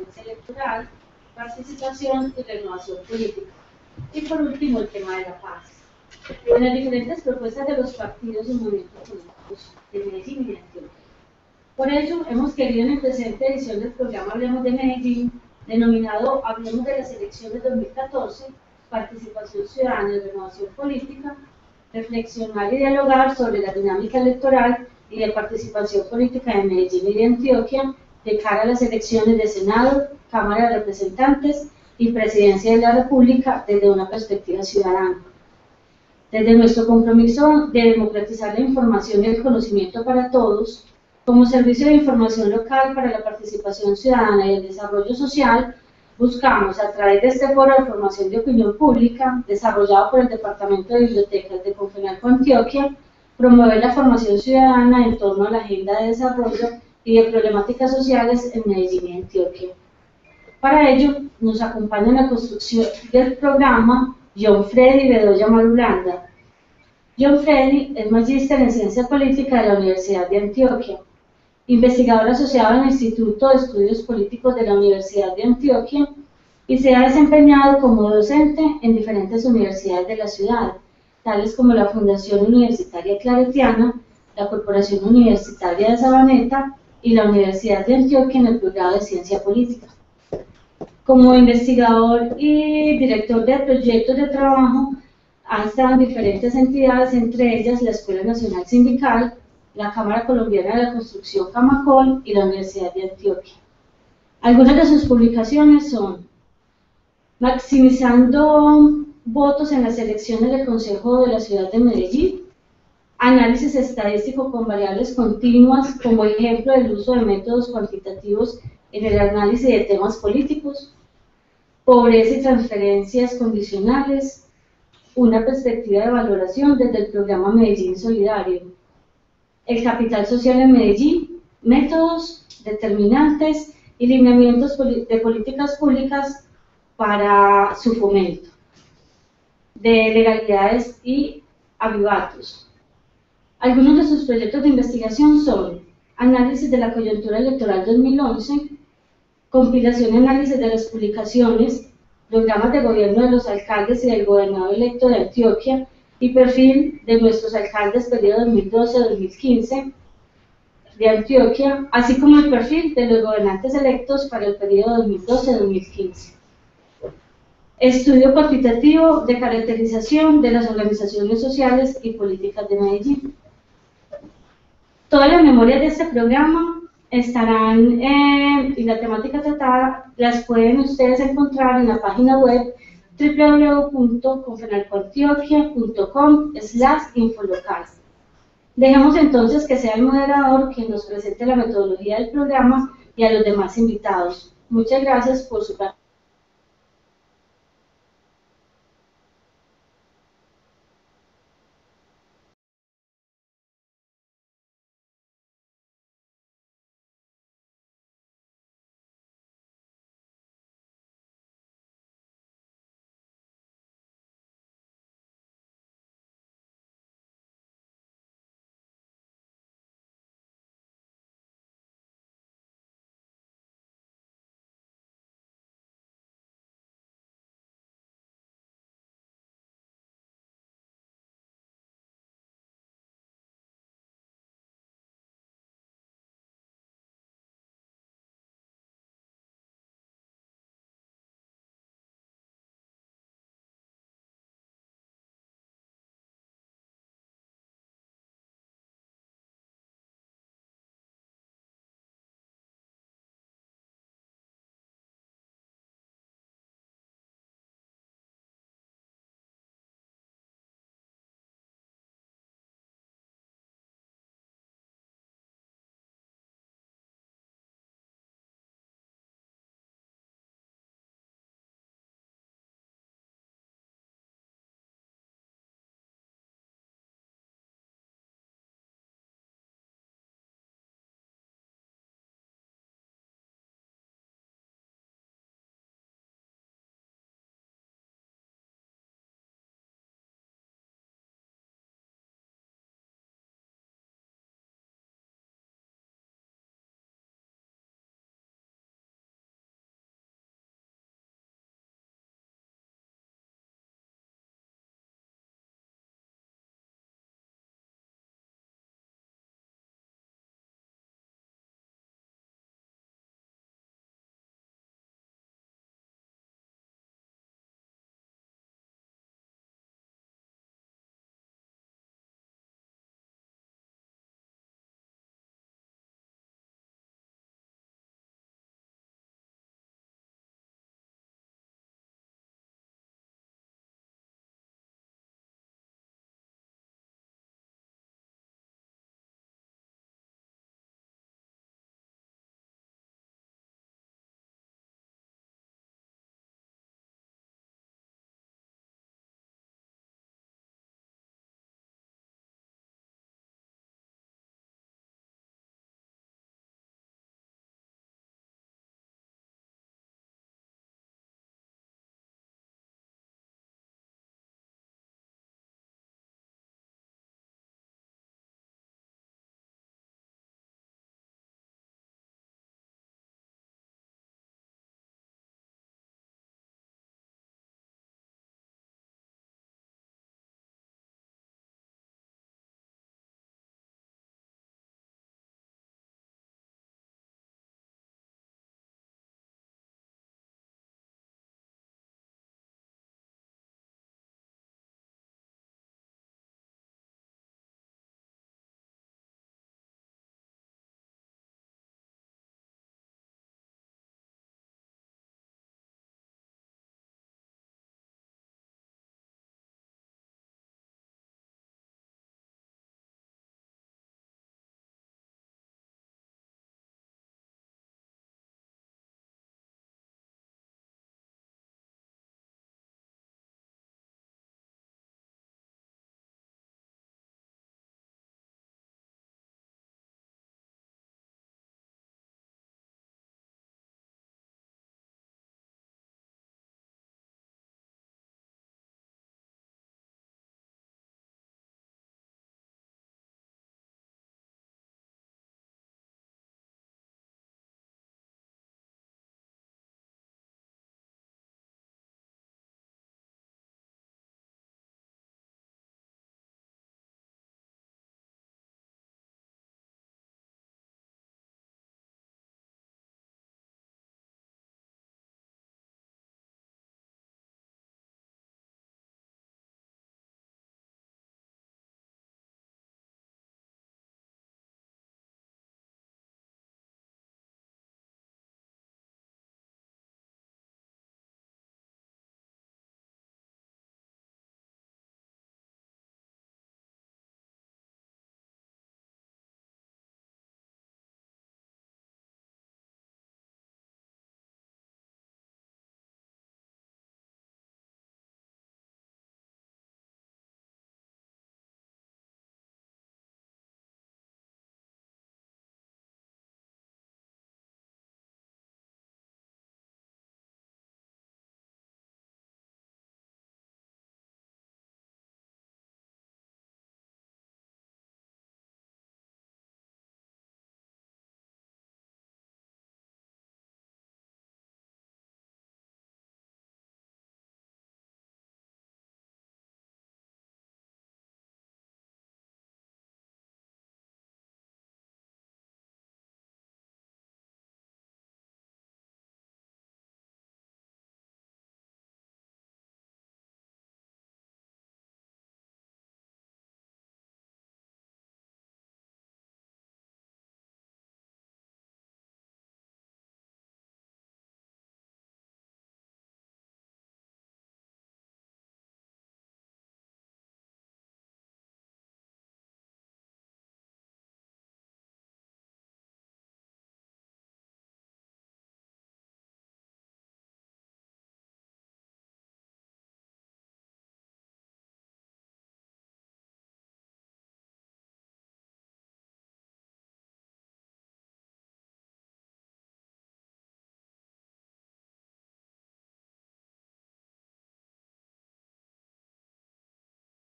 transparencia electoral, participación y renovación política. Y por último, el tema de la paz. En las diferentes propuestas de los partidos y movimientos políticos de Medellín y de Antioquia. Por ello, hemos querido en la presente edición del programa Hablemos de Medellín, denominado Hablemos de las elecciones 2014, participación ciudadana y renovación política, reflexionar y dialogar sobre la dinámica electoral y de participación política de Medellín y de Antioquia de cara a las elecciones de Senado, Cámara de Representantes y Presidencia de la República desde una perspectiva ciudadana. Desde nuestro compromiso de democratizar la información y el conocimiento para todos, como servicio de información local para la participación ciudadana y el desarrollo social, buscamos, a través de este foro de formación de opinión pública, desarrollado por el Departamento de Bibliotecas de Confenalco Antioquia, promover la formación ciudadana en torno a la agenda de desarrollo y de problemáticas sociales en Medellín y Antioquia. Para ello, nos acompaña en la construcción del programa John Freddy Bedoya Marulanda. John Freddy es magíster en Ciencia Política de la Universidad de Antioquia, investigador asociado en el Instituto de Estudios Políticos de la Universidad de Antioquia y se ha desempeñado como docente en diferentes universidades de la ciudad, tales como la Fundación Universitaria Claretiana, la Corporación Universitaria de Sabaneta y la Universidad de Antioquia en el programa de Ciencia Política. Como investigador y director de proyectos de trabajo, ha estado en diferentes entidades, entre ellas la Escuela Nacional Sindical, la Cámara Colombiana de la Construcción Camacol y la Universidad de Antioquia. Algunas de sus publicaciones son Maximizando votos en las elecciones del Consejo de la Ciudad de Medellín, análisis estadístico con variables continuas como ejemplo del uso de métodos cuantitativos en el análisis de temas políticos, pobreza y transferencias condicionales, una perspectiva de valoración desde el programa Medellín Solidario, el capital social en Medellín, métodos, determinantes y lineamientos de políticas públicas para su fomento, de legalidades y avivatos. Algunos de sus proyectos de investigación son análisis de la coyuntura electoral 2011, compilación y análisis de las publicaciones, programas de gobierno de los alcaldes y del gobernador electo de Antioquia y perfil de nuestros alcaldes periodo 2012-2015 de Antioquia, así como el perfil de los gobernantes electos para el periodo 2012-2015. Estudio cuantitativo de caracterización de las organizaciones sociales y políticas de Medellín. Todas las memorias de este programa estarán, y la temática tratada las pueden ustedes encontrar en la página web www.confenalcoantioquia.com/infolocal. Dejamos entonces que sea el moderador quien nos presente la metodología del programa y a los demás invitados. Muchas gracias por su participación.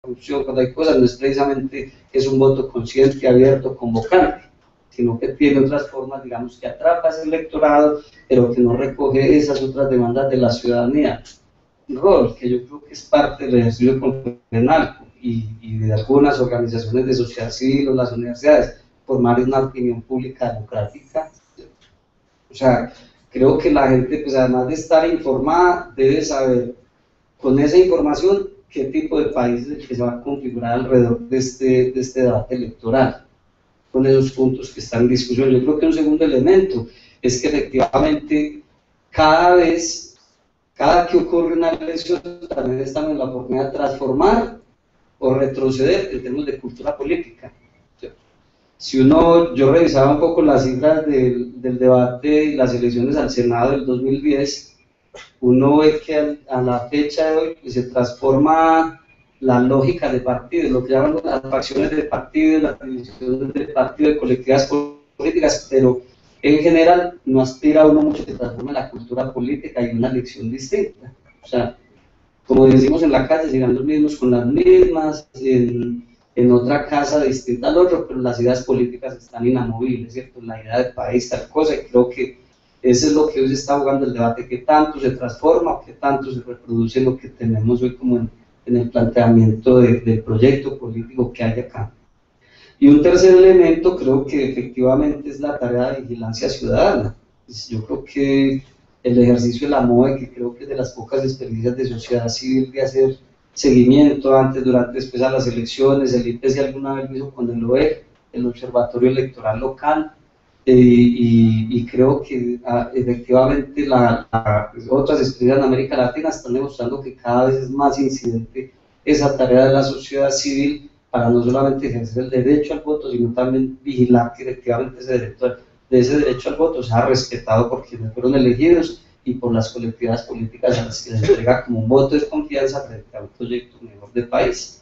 corrupción, cuando hay cosas, no es precisamente que es un voto consciente, abierto, convocante, sino que tiene otras formas, digamos, que atrapa ese electorado, pero que no recoge esas otras demandas de la ciudadanía. Un rol que yo creo que es parte del ejercicio constitucional y de algunas organizaciones de sociedad civil o las universidades, formar una opinión pública democrática. O sea, creo que la gente, pues además de estar informada, debe saber con esa información qué tipo de país es el que se va a configurar alrededor de este debate electoral, con esos puntos que están en discusión. Yo creo que un segundo elemento es que efectivamente cada que ocurre una elección, también estamos en la oportunidad de transformar o retroceder en términos de cultura política. Si yo revisaba un poco las cifras del debate y las elecciones al Senado del 2010, uno ve que a la fecha de hoy se transforma la lógica de partidos, lo que llaman las facciones de partidos, las divisiones de partidos, de colectividades políticas, pero en general no aspira uno mucho que transforme la cultura política y una elección distinta. O sea, como decimos en la calle, llegan los mismos con las mismas, en otra casa distinta al otro, pero las ideas políticas están inamovibles, ¿cierto? La idea del país, tal cosa, y creo que eso es lo que hoy se está jugando el debate, qué tanto se transforma, qué tanto se reproduce lo que tenemos hoy como en el planteamiento del proyecto político que hay acá. Y un tercer elemento creo que efectivamente es la tarea de vigilancia ciudadana. Yo creo que el ejercicio de la MOE, que creo que es de las pocas experiencias de sociedad civil de hacer seguimiento antes, durante, después a las elecciones, el IPC alguna vez lo hizo con el OEG, el Observatorio Electoral Local, y creo que efectivamente otras experiencias en América Latina están demostrando que cada vez es más incidente esa tarea de la sociedad civil para no solamente ejercer el derecho al voto, sino también vigilar que efectivamente ese derecho al voto sea respetado por quienes fueron elegidos y por las colectividades políticas a las que les entrega como un voto de confianza frente a un proyecto mejor de país.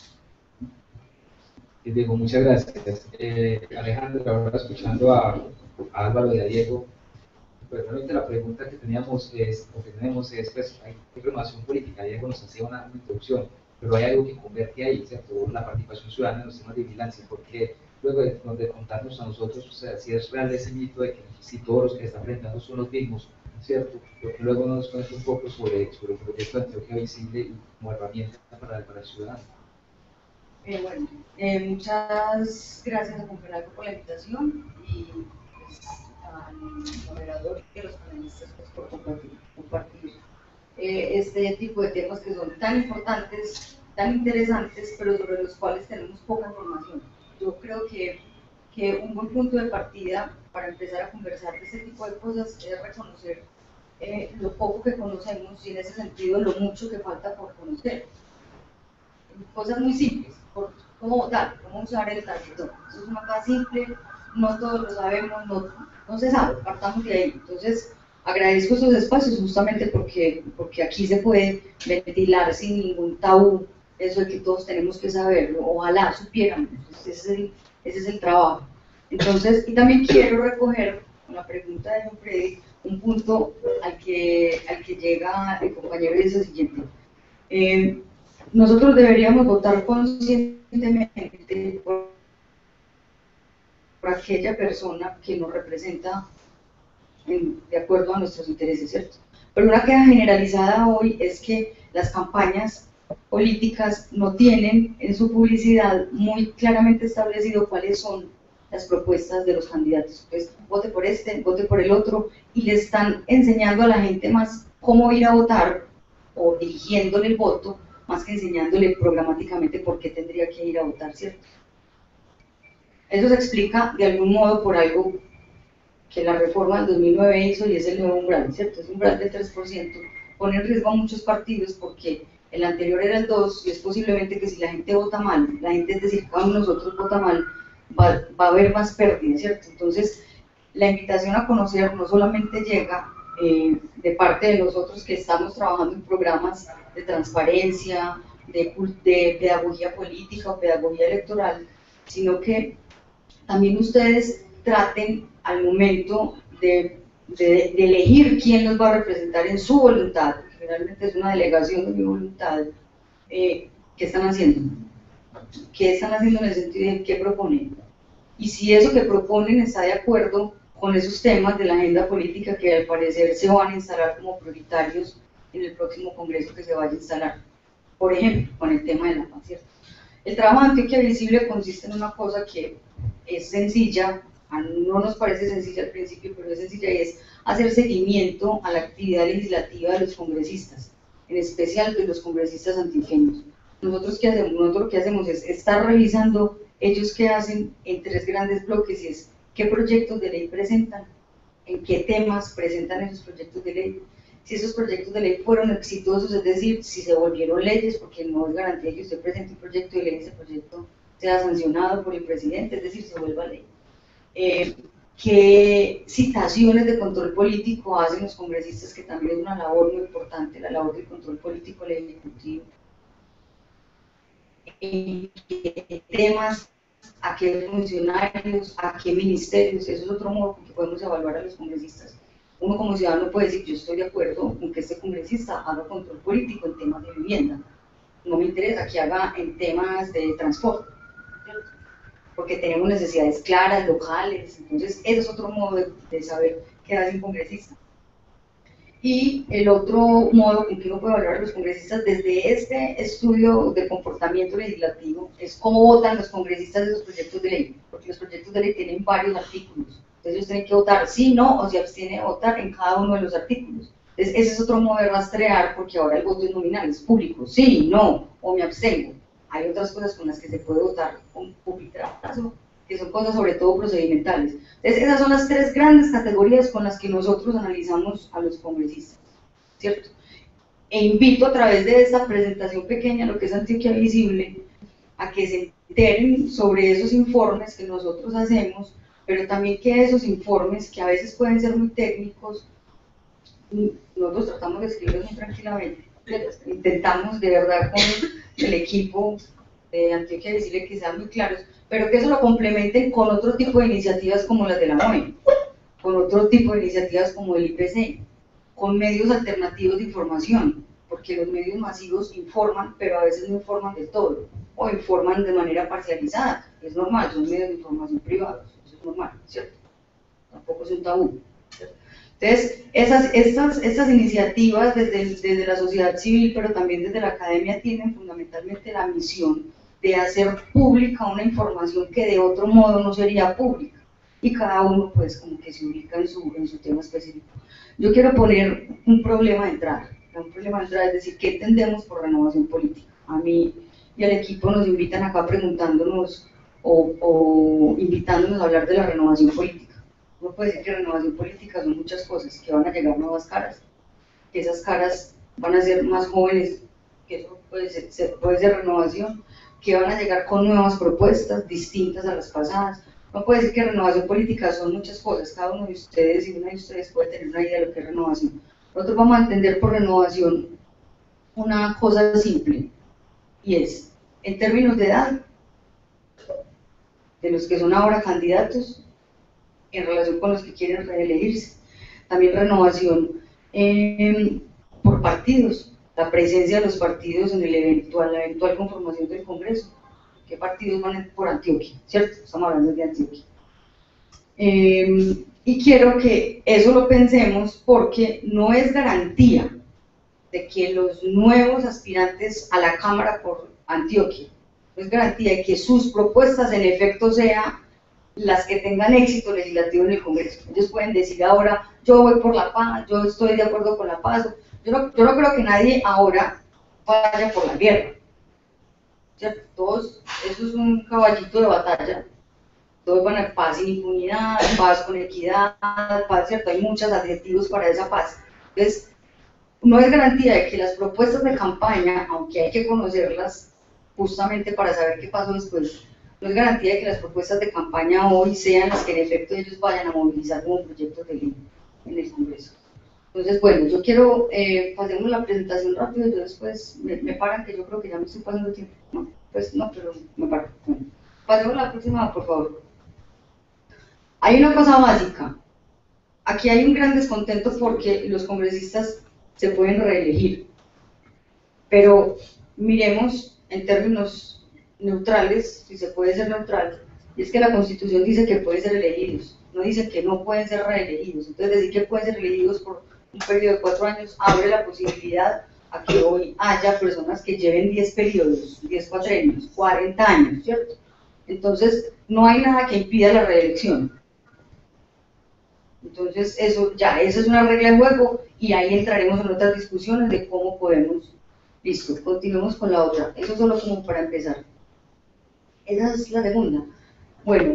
Diego, muchas gracias. Alejandro, ahora escuchando a Álvaro y a Diego, pues realmente la pregunta que tenemos es, pues, hay renovación política. Diego nos hacía una introducción, pero hay algo que convierte ahí, ¿cierto? La participación ciudadana en los temas de vigilancia, porque luego de contarnos a nosotros, o sea, si es real ese mito de que si todos los que están enfrentando son los mismos, ¿cierto? Porque luego nos cuenta un poco sobre el proyecto de Antioquia Visible y como herramienta para el ciudadano. Muchas gracias a Confenalco por la invitación y pues, al moderador y a los panelistas pues, por compartir este tipo de temas que son tan importantes, tan interesantes, pero sobre los cuales tenemos poca información. Yo creo que un buen punto de partida para empezar a conversar de este tipo de cosas es reconocer lo poco que conocemos y en ese sentido lo mucho que falta por conocer. Cosas muy simples, cómo votar, cómo usar el tarjetón. Eso es una cosa simple, no todos lo sabemos, no se sabe, partamos de ahí. Entonces, agradezco esos espacios justamente porque aquí se puede ventilar sin ningún tabú eso de que todos tenemos que saberlo, ojalá supiéramos, ese es el trabajo. Entonces, y también quiero recoger con la pregunta de John Freddy un punto al que llega el compañero y es el siguiente. Nosotros deberíamos votar conscientemente por aquella persona que nos representa de acuerdo a nuestros intereses, ¿cierto? Pero una queja generalizada hoy es que las campañas políticas no tienen en su publicidad muy claramente establecido cuáles son las propuestas de los candidatos. Pues vote por este, vote por el otro, y le están enseñando a la gente más cómo ir a votar o dirigiéndole el voto, más que enseñándole programáticamente por qué tendría que ir a votar, ¿cierto? Eso se explica de algún modo por algo que la reforma del 2009 hizo y es el nuevo umbral, ¿cierto? Ese umbral del 3% pone en riesgo a muchos partidos porque el anterior era el 2% y es posiblemente que si la gente vota mal, la gente, es decir, cada uno de nosotros vota mal, va a haber más pérdidas, ¿cierto? Entonces, la invitación a conocer no solamente llega de parte de nosotros que estamos trabajando en programas de transparencia, de pedagogía política o pedagogía electoral, sino que también ustedes traten al momento de elegir quién los va a representar en su voluntad, generalmente es una delegación de mi voluntad, que ¿qué están haciendo? ¿Qué están haciendo en el sentido de qué proponen? Y si eso que proponen está de acuerdo con esos temas de la agenda política que al parecer se van a instalar como prioritarios en el próximo congreso que se vaya a instalar. Por ejemplo, con el tema de la paz, ¿cierto? El trabajo de Antioquia Visible consiste en una cosa que es sencilla, no nos parece sencilla al principio, pero es sencilla, y es hacer seguimiento a la actividad legislativa de los congresistas, en especial de los congresistas antioqueños. Nosotros lo que hacemos es estar revisando ellos qué hacen en 3 grandes bloques, y es qué proyectos de ley presentan, en qué temas presentan esos proyectos de ley, si esos proyectos de ley fueron exitosos, es decir, si se volvieron leyes, porque no es garantía que usted presente un proyecto de ley y ese proyecto sea sancionado por el presidente, es decir, se vuelva ley. Qué citaciones de control político hacen los congresistas, que también es una labor muy importante, la labor del control político del Ejecutivo. En qué temas, a qué funcionarios, a qué ministerios, eso es otro modo con que podemos evaluar a los congresistas. Uno como ciudadano puede decir, yo estoy de acuerdo con que este congresista haga control político en temas de vivienda, no me interesa que haga en temas de transporte, porque tenemos necesidades claras, locales, entonces ese es otro modo de saber qué hace un congresista. Y el otro modo con que uno puede evaluar a los congresistas desde este estudio de comportamiento legislativo es cómo votan los congresistas de los proyectos de ley, porque los proyectos de ley tienen varios artículos, entonces ellos tienen que votar sí, no, o se abstiene de votar en cada uno de los artículos. Entonces ese es otro modo de rastrear, porque ahora el voto es nominal, es público, sí, no, o me abstengo. Hay otras cosas con las que se puede votar con pupitrazo, que son cosas sobre todo procedimentales. Entonces, esas son las 3 grandes categorías con las que nosotros analizamos a los congresistas, ¿cierto? E invito a través de esta presentación pequeña, lo que es Antioquia Visible, a que se enteren sobre esos informes que nosotros hacemos, pero también que esos informes, que a veces pueden ser muy técnicos, nosotros tratamos de escribirlos muy tranquilamente, intentamos de verdad con el equipo de Antioquia Visible que sean muy claros, pero que eso lo complementen con otro tipo de iniciativas como las de la OE, con otro tipo de iniciativas como el IPC, con medios alternativos de información, porque los medios masivos informan, pero a veces no informan del todo, o informan de manera parcializada, es normal, son medios de información privados, eso es normal, ¿cierto? Tampoco es un tabú, ¿cierto? Entonces, estas iniciativas desde la sociedad civil, pero también desde la academia, tienen fundamentalmente la misión de hacer pública una información que de otro modo no sería pública, y cada uno pues como que se ubica en su tema específico. Yo quiero poner un problema de entrada, es decir, ¿qué entendemos por renovación política? A mí y al equipo nos invitan acá preguntándonos o invitándonos a hablar de la renovación política. Uno puede decir que renovación política son muchas cosas, que van a llegar nuevas caras, que esas caras van a ser más jóvenes, que eso puede ser renovación, que van a llegar con nuevas propuestas distintas a las pasadas. No puede decir que renovación política son muchas cosas, cada uno de ustedes y una de ustedes puede tener una idea de lo que es renovación. Nosotros vamos a entender por renovación una cosa simple, y es, en términos de edad, de los que son ahora candidatos, en relación con los que quieren reelegirse. También renovación por partidos, la presencia de los partidos en la eventual conformación del Congreso. ¿Qué partidos van por Antioquia? ¿Cierto? Estamos hablando de Antioquia. Y quiero que eso lo pensemos, porque no es garantía de que los nuevos aspirantes a la Cámara por Antioquia, no es garantía de que sus propuestas en efecto sean las que tengan éxito legislativo en el Congreso. Ellos pueden decir ahora, yo voy por la paz, yo estoy de acuerdo con la paz. Yo no creo que nadie ahora vaya por la guerra, ¿cierto? Todos, eso es un caballito de batalla, todos van a paz sin impunidad, paz con equidad, paz, ¿cierto? Hay muchos adjetivos para esa paz. Entonces, no es garantía de que las propuestas de campaña, aunque hay que conocerlas justamente para saber qué pasó después, no es garantía de que las propuestas de campaña hoy sean las que en efecto ellos vayan a movilizar como proyectos de ley en el Congreso. Entonces, bueno, yo quiero, pasemos la presentación rápido y yo después me paran, que yo creo que ya me estoy pasando tiempo. No, pues no, pero me paro. Bueno, pasemos a la próxima, por favor. Hay una cosa básica. Aquí hay un gran descontento porque los congresistas se pueden reelegir. Pero miremos en términos neutrales, si se puede ser neutral, y es que la Constitución dice que pueden ser elegidos, no dice que no pueden ser reelegidos. Entonces decir que pueden ser elegidos por un periodo de 4 años abre la posibilidad a que hoy haya personas que lleven 10 periodos, 10 cuatrienios, 40 años, ¿cierto? Entonces no hay nada que impida la reelección. Entonces eso es una regla de juego y ahí entraremos en otras discusiones de cómo podemos. Listo, continuemos con la otra. Eso solo como para empezar. Esa es la segunda. Bueno,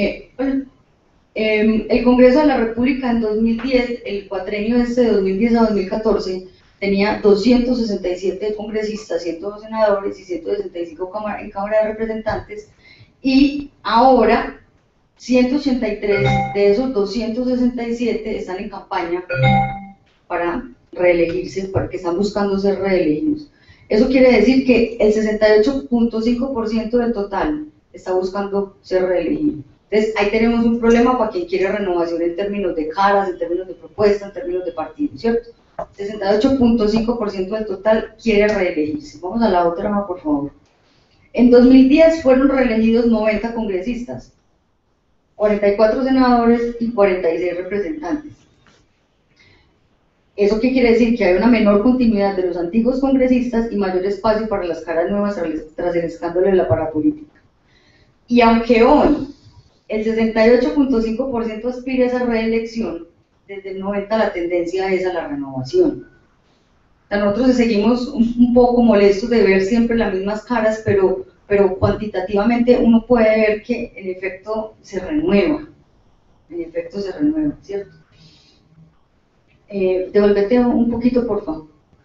el Congreso de la República en 2010, el cuatrenio de 2010 a 2014, tenía 267 congresistas, 102 senadores y 165 en Cámara de Representantes, y ahora 183 de esos 267 están en campaña para reelegirse, porque están buscando ser reelegidos. Eso quiere decir que el 68.5% del total está buscando ser reelegido. Entonces ahí tenemos un problema para quien quiere renovación en términos de caras, en términos de propuestas, en términos de partidos, ¿cierto? 68.5% del total quiere reelegirse. Vamos a la otra, por favor. En 2010 fueron reelegidos 90 congresistas, 44 senadores y 46 representantes. ¿Eso qué quiere decir? Que hay una menor continuidad de los antiguos congresistas y mayor espacio para las caras nuevas tras el escándalo de la parapolítica. Y aunque hoy el 68.5% aspira a esa reelección, desde el 90 la tendencia es a la renovación. O sea, nosotros seguimos un poco molestos de ver siempre las mismas caras, pero cuantitativamente uno puede ver que en efecto se renueva, ¿cierto? Devuélvete un poquito, por favor.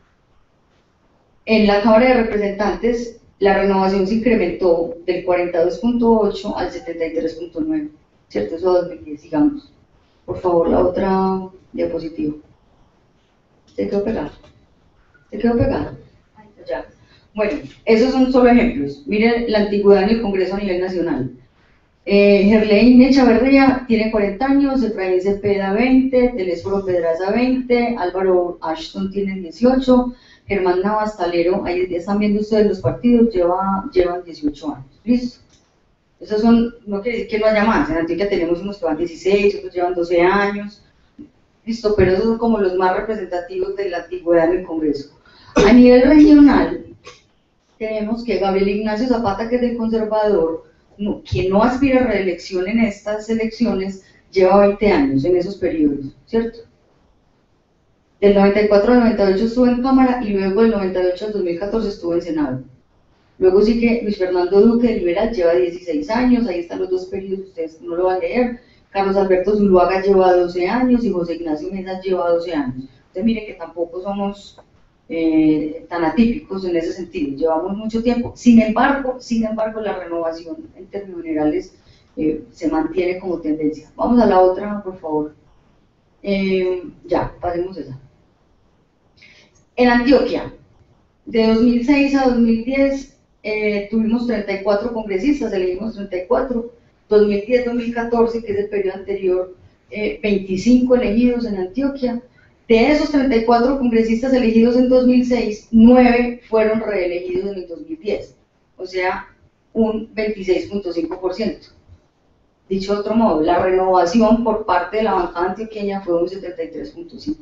En la Cámara de Representantes, la renovación se incrementó del 42.8 al 73.9, ¿cierto? Eso a 2010, digamos. Por favor, la otra diapositiva. ¿Se quedó pegado? ¿Se quedó pegado? Ya. Bueno, esos son solo ejemplos. Miren la antigüedad en el Congreso a nivel nacional. Gerlein Echavarría tiene 40 años, Efraín Cepeda 20, Telésforo Pedraza 20, Álvaro Ashton tiene 18, Germán Navas Talero, ahí están viendo ustedes los partidos, llevan 18 años. ¿Listo? Esos son, no quiere decir que no haya más, en Antioquia tenemos unos que van 16, otros llevan 12 años. Listo, pero esos son como los más representativos de la antigüedad en el Congreso. A nivel regional, tenemos que Gabriel Ignacio Zapata, que es el conservador, quien no aspira a reelección en estas elecciones, lleva 20 años en esos periodos, ¿cierto? Del 94 al 98 estuvo en Cámara y luego del 98 al 2014 estuvo en Senado. Luego sigue Luis Fernando Duque, de Liberal, lleva 16 años, ahí están los dos periodos, ustedes no lo van a leer. Carlos Alberto Zuluaga lleva 12 años y José Ignacio Mesa lleva 12 años. Entonces miren que tampoco somos tan atípicos en ese sentido, llevamos mucho tiempo. Sin embargo, la renovación en términos generales se mantiene como tendencia. Vamos a la otra, por favor. Ya, pasemos esa. En Antioquia, de 2006 a 2010 tuvimos 34 congresistas, elegimos 34. 2010-2014, que es el periodo anterior, 25 elegidos en Antioquia. De esos 34 congresistas elegidos en 2006, 9 fueron reelegidos en el 2010, o sea, un 26.5%. Dicho de otro modo, la renovación por parte de la bancada antioqueña fue un 73.5%.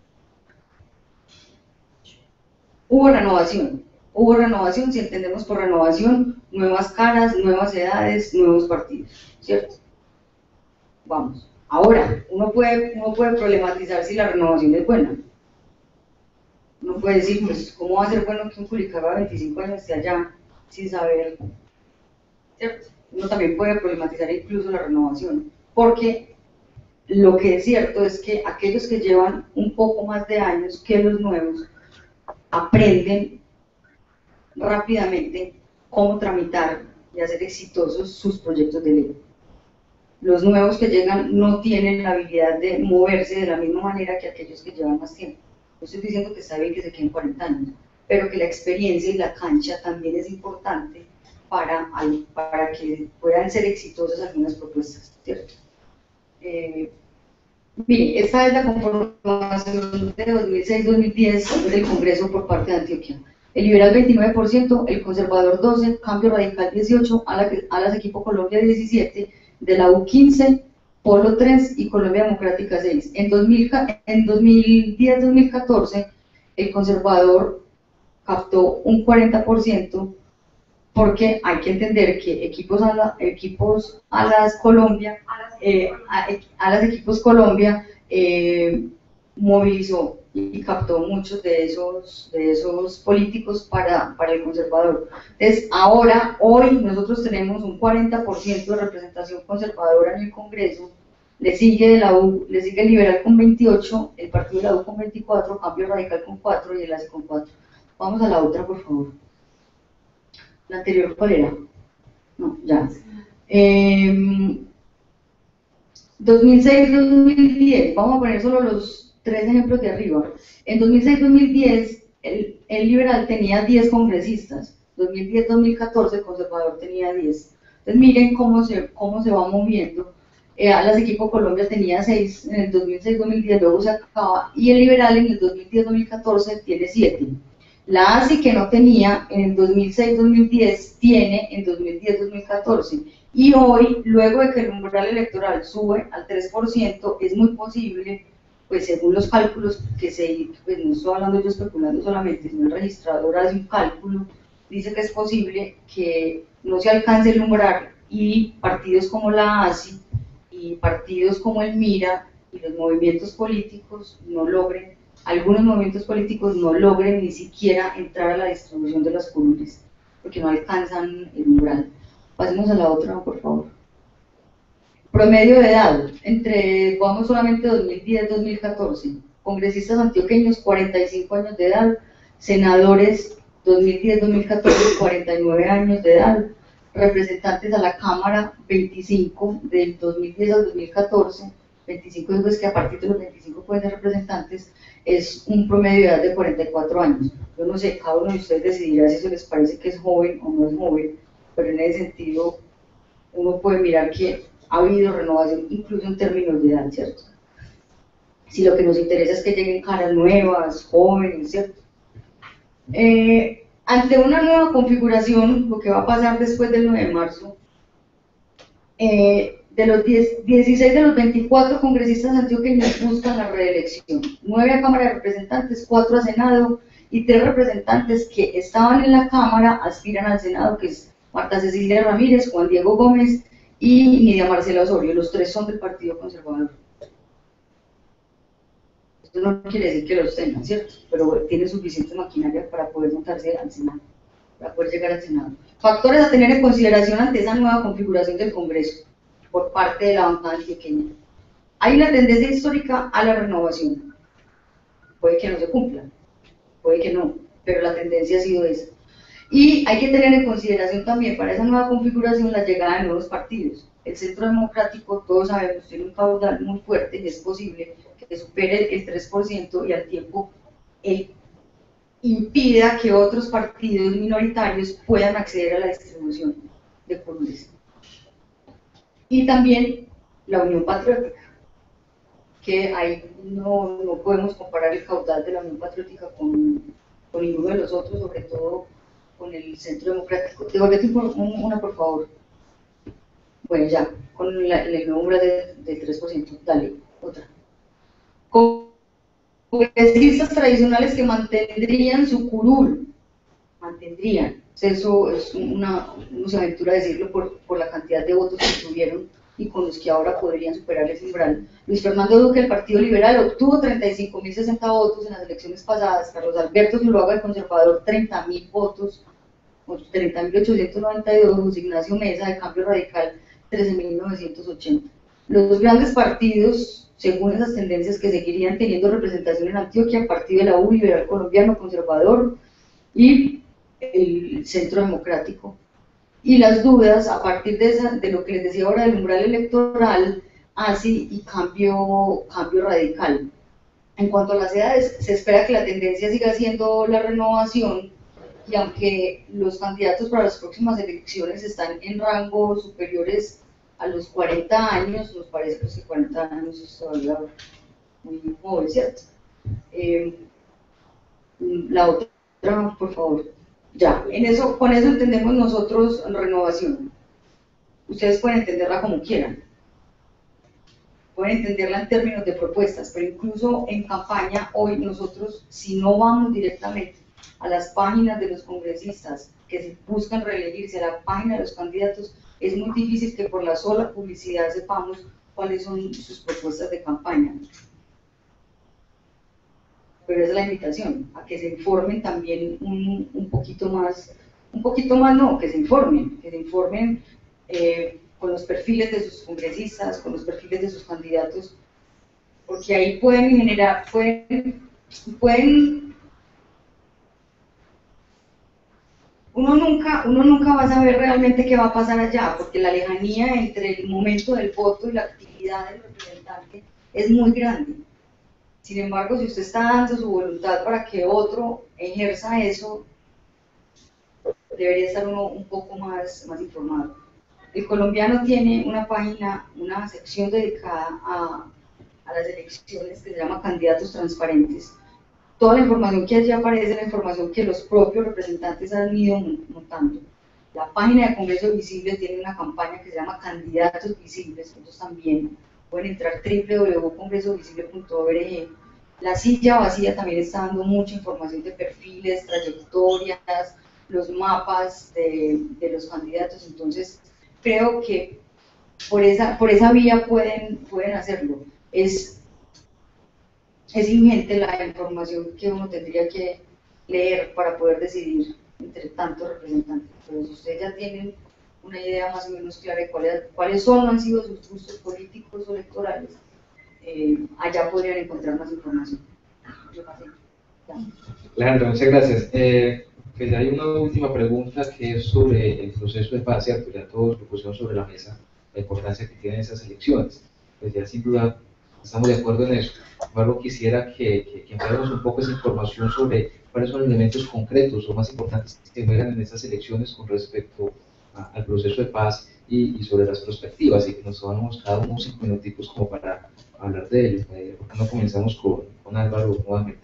Hubo renovación, si entendemos por renovación, nuevas caras, nuevas edades, nuevos partidos, ¿cierto? Vamos. Ahora, uno puede problematizar si la renovación es buena. Uno puede decir, pues, ¿cómo va a ser bueno que un Culicagua de 25 años esté allá sin saber? ¿Cierto? Uno también puede problematizar incluso la renovación, porque lo que es cierto es que aquellos que llevan un poco más de años que los nuevos aprenden rápidamente cómo tramitar y hacer exitosos sus proyectos de ley. Los nuevos que llegan no tienen la habilidad de moverse de la misma manera que aquellos que llevan más tiempo. No estoy diciendo que está bien que se queden 40 años, pero que la experiencia y la cancha también es importante para que puedan ser exitosas algunas propuestas, ¿cierto? Mire, esta es la conformación de 2006-2010 del Congreso por parte de Antioquia. el liberal 29%, el conservador 12%, cambio radical 18%, Alas Equipo Colombia 17%, de la U 15%, Polo 3% y Colombia Democrática 6%. En 2010-2014, el conservador captó un 40%, porque hay que entender que Alas Equipos Colombia movilizó y captó muchos de esos políticos para el conservador. Entonces, hoy nosotros tenemos un 40% de representación conservadora en el Congreso, le sigue el Liberal con 28%, el Partido de la U con 24%, Cambio Radical con 4% y el ACE con 4%. Vamos a la otra, por favor. ¿La anterior cuál era? No, ya. 2006-2010, vamos a poner solo los 3 ejemplos de arriba. En 2006-2010, el liberal tenía 10 congresistas. 2010-2014, el conservador tenía 10. Entonces miren cómo se va moviendo. Alas Equipo Colombia tenía 6 en el 2006-2010, luego se acaba, y el liberal en el 2010-2014 tiene 7. La ASI, que no tenía en el 2006-2010, tiene en 2010-2014. Y hoy, luego de que el umbral electoral sube al 3%, es muy posible, pues según los cálculos pues no estoy hablando yo especulando solamente, sino el registrador hace un cálculo, dice que es posible que no se alcance el umbral y partidos como la ASI y partidos como el MIRA y los movimientos políticos algunos movimientos políticos no logren ni siquiera entrar a la distribución de las curules, porque no alcanzan el umbral. Pasemos a la otra, por favor. Promedio de edad, vamos solamente 2010-2014, congresistas antioqueños 45 años de edad, senadores 2010-2014 49 años de edad, representantes a la Cámara 25 del 2010 al 2014, 25 es que a partir de los 25 pueden ser representantes, es un promedio de edad de 44 años. Yo no sé, cada uno de ustedes decidirá si eso les parece que es joven o no es joven, pero en ese sentido uno puede mirar que ha habido renovación incluso en términos de edad, ¿cierto? Si lo que nos interesa es que lleguen caras nuevas, jóvenes, ¿cierto? Ante una nueva configuración, lo que va a pasar después del 9 de marzo, de los 16 de los 24 congresistas antioqueños buscan la reelección, 9 a Cámara de Representantes, 4 a Senado y 3 representantes que estaban en la Cámara aspiran al Senado, que es Marta Cecilia Ramírez, Juan Diego Gómez y Nidia Marcela Osorio. Los 3 son del Partido Conservador. Esto no quiere decir que los tengan, ¿cierto? Pero tiene suficiente maquinaria para poder montarse al Senado, para poder llegar al Senado. Factores a tener en consideración ante esa nueva configuración del Congreso por parte de la bancada antioqueña. Hay una tendencia histórica a la renovación. Puede que no se cumpla, puede que no, pero la tendencia ha sido esa. Y hay que tener en consideración también para esa nueva configuración la llegada de nuevos partidos. El Centro Democrático, todos sabemos, tiene un caudal muy fuerte y es posible que supere el 3% y al tiempo impida que otros partidos minoritarios puedan acceder a la distribución de curules. Y también la Unión Patriótica, que ahí no podemos comparar el caudal de la Unión Patriótica con ninguno de los otros, sobre todo con el Centro Democrático. Devuélvete una, por favor. Bueno, ya, con el número del 3%. Dale, otra. Congresistas tradicionales que mantendrían su curul. Mantendrían. Eso es no se aventura a decirlo por la cantidad de votos que tuvieron y con los que ahora podrían superar ese umbral. Luis Fernando Duque, el Partido Liberal, obtuvo 35.060 votos en las elecciones pasadas. Carlos Alberto Zuluaga, el Conservador, 30.000 votos, 30.892. José Ignacio Mesa, de Cambio Radical, 13.980. Los grandes partidos, según esas tendencias, que seguirían teniendo representación en Antioquia, Partido de la U, Liberal Colombiano, Conservador y el Centro Democrático. Y las dudas, a partir de lo que les decía ahora del umbral electoral, ASI y cambio radical. En cuanto a las edades, se espera que la tendencia siga siendo la renovación, y aunque los candidatos para las próximas elecciones están en rangos superiores a los 40 años, nos parece que 40 años es todavía muy joven, ¿cierto? La otra, Por favor. Ya, con eso entendemos nosotros renovación. Ustedes pueden entenderla como quieran. Pueden entenderla en términos de propuestas, pero incluso en campaña hoy nosotros, si no vamos directamente a las páginas de los congresistas que se buscan reelegirse, a la página de los candidatos, es muy difícil que por la sola publicidad sepamos cuáles son sus propuestas de campaña. Pero es la invitación a que se informen también un poquito más no, que se informen con los perfiles de sus congresistas, con los perfiles de sus candidatos, porque ahí pueden generar, uno nunca va a saber realmente qué va a pasar allá, porque la lejanía entre el momento del voto y la actividad del representante es muy grande. Sin embargo, si usted está dando su voluntad para que otro ejerza eso, debería estar uno un poco más informado. El colombiano tiene una página, una sección dedicada a las elecciones que se llama Candidatos Transparentes. Toda la información que allí aparece es la información que los propios representantes han ido montando. La página de Congreso Visible tiene una campaña que se llama Candidatos Visibles, entonces también pueden entrar www.congresovisible.org. La silla vacía también está dando mucha información de perfiles, trayectorias, los mapas de los candidatos, entonces creo que por esa vía pueden hacerlo. Es ingente la información que uno tendría que leer para poder decidir entre tantos representantes, pero si ustedes ya tienen una idea más o menos clara de cuáles han sido sus gustos políticos o electorales, allá podrían encontrar más información. Yo pasé. Alejandra, muchas gracias. Pues hay una última pregunta que es sobre el proceso de paz, ¿cierto? Ya todos lo pusieron sobre la mesa, la importancia que tienen esas elecciones. Pues ya sin duda estamos de acuerdo en eso. Sin embargo, quisiera que enviáramos un poco esa información sobre cuáles son los elementos concretos o más importantes que juegan en esas elecciones con respecto al proceso de paz y sobre las perspectivas, y que nos tomamos cada unos 5 minutitos como para hablar de ello. ¿Por qué no comenzamos con Álvaro nuevamente?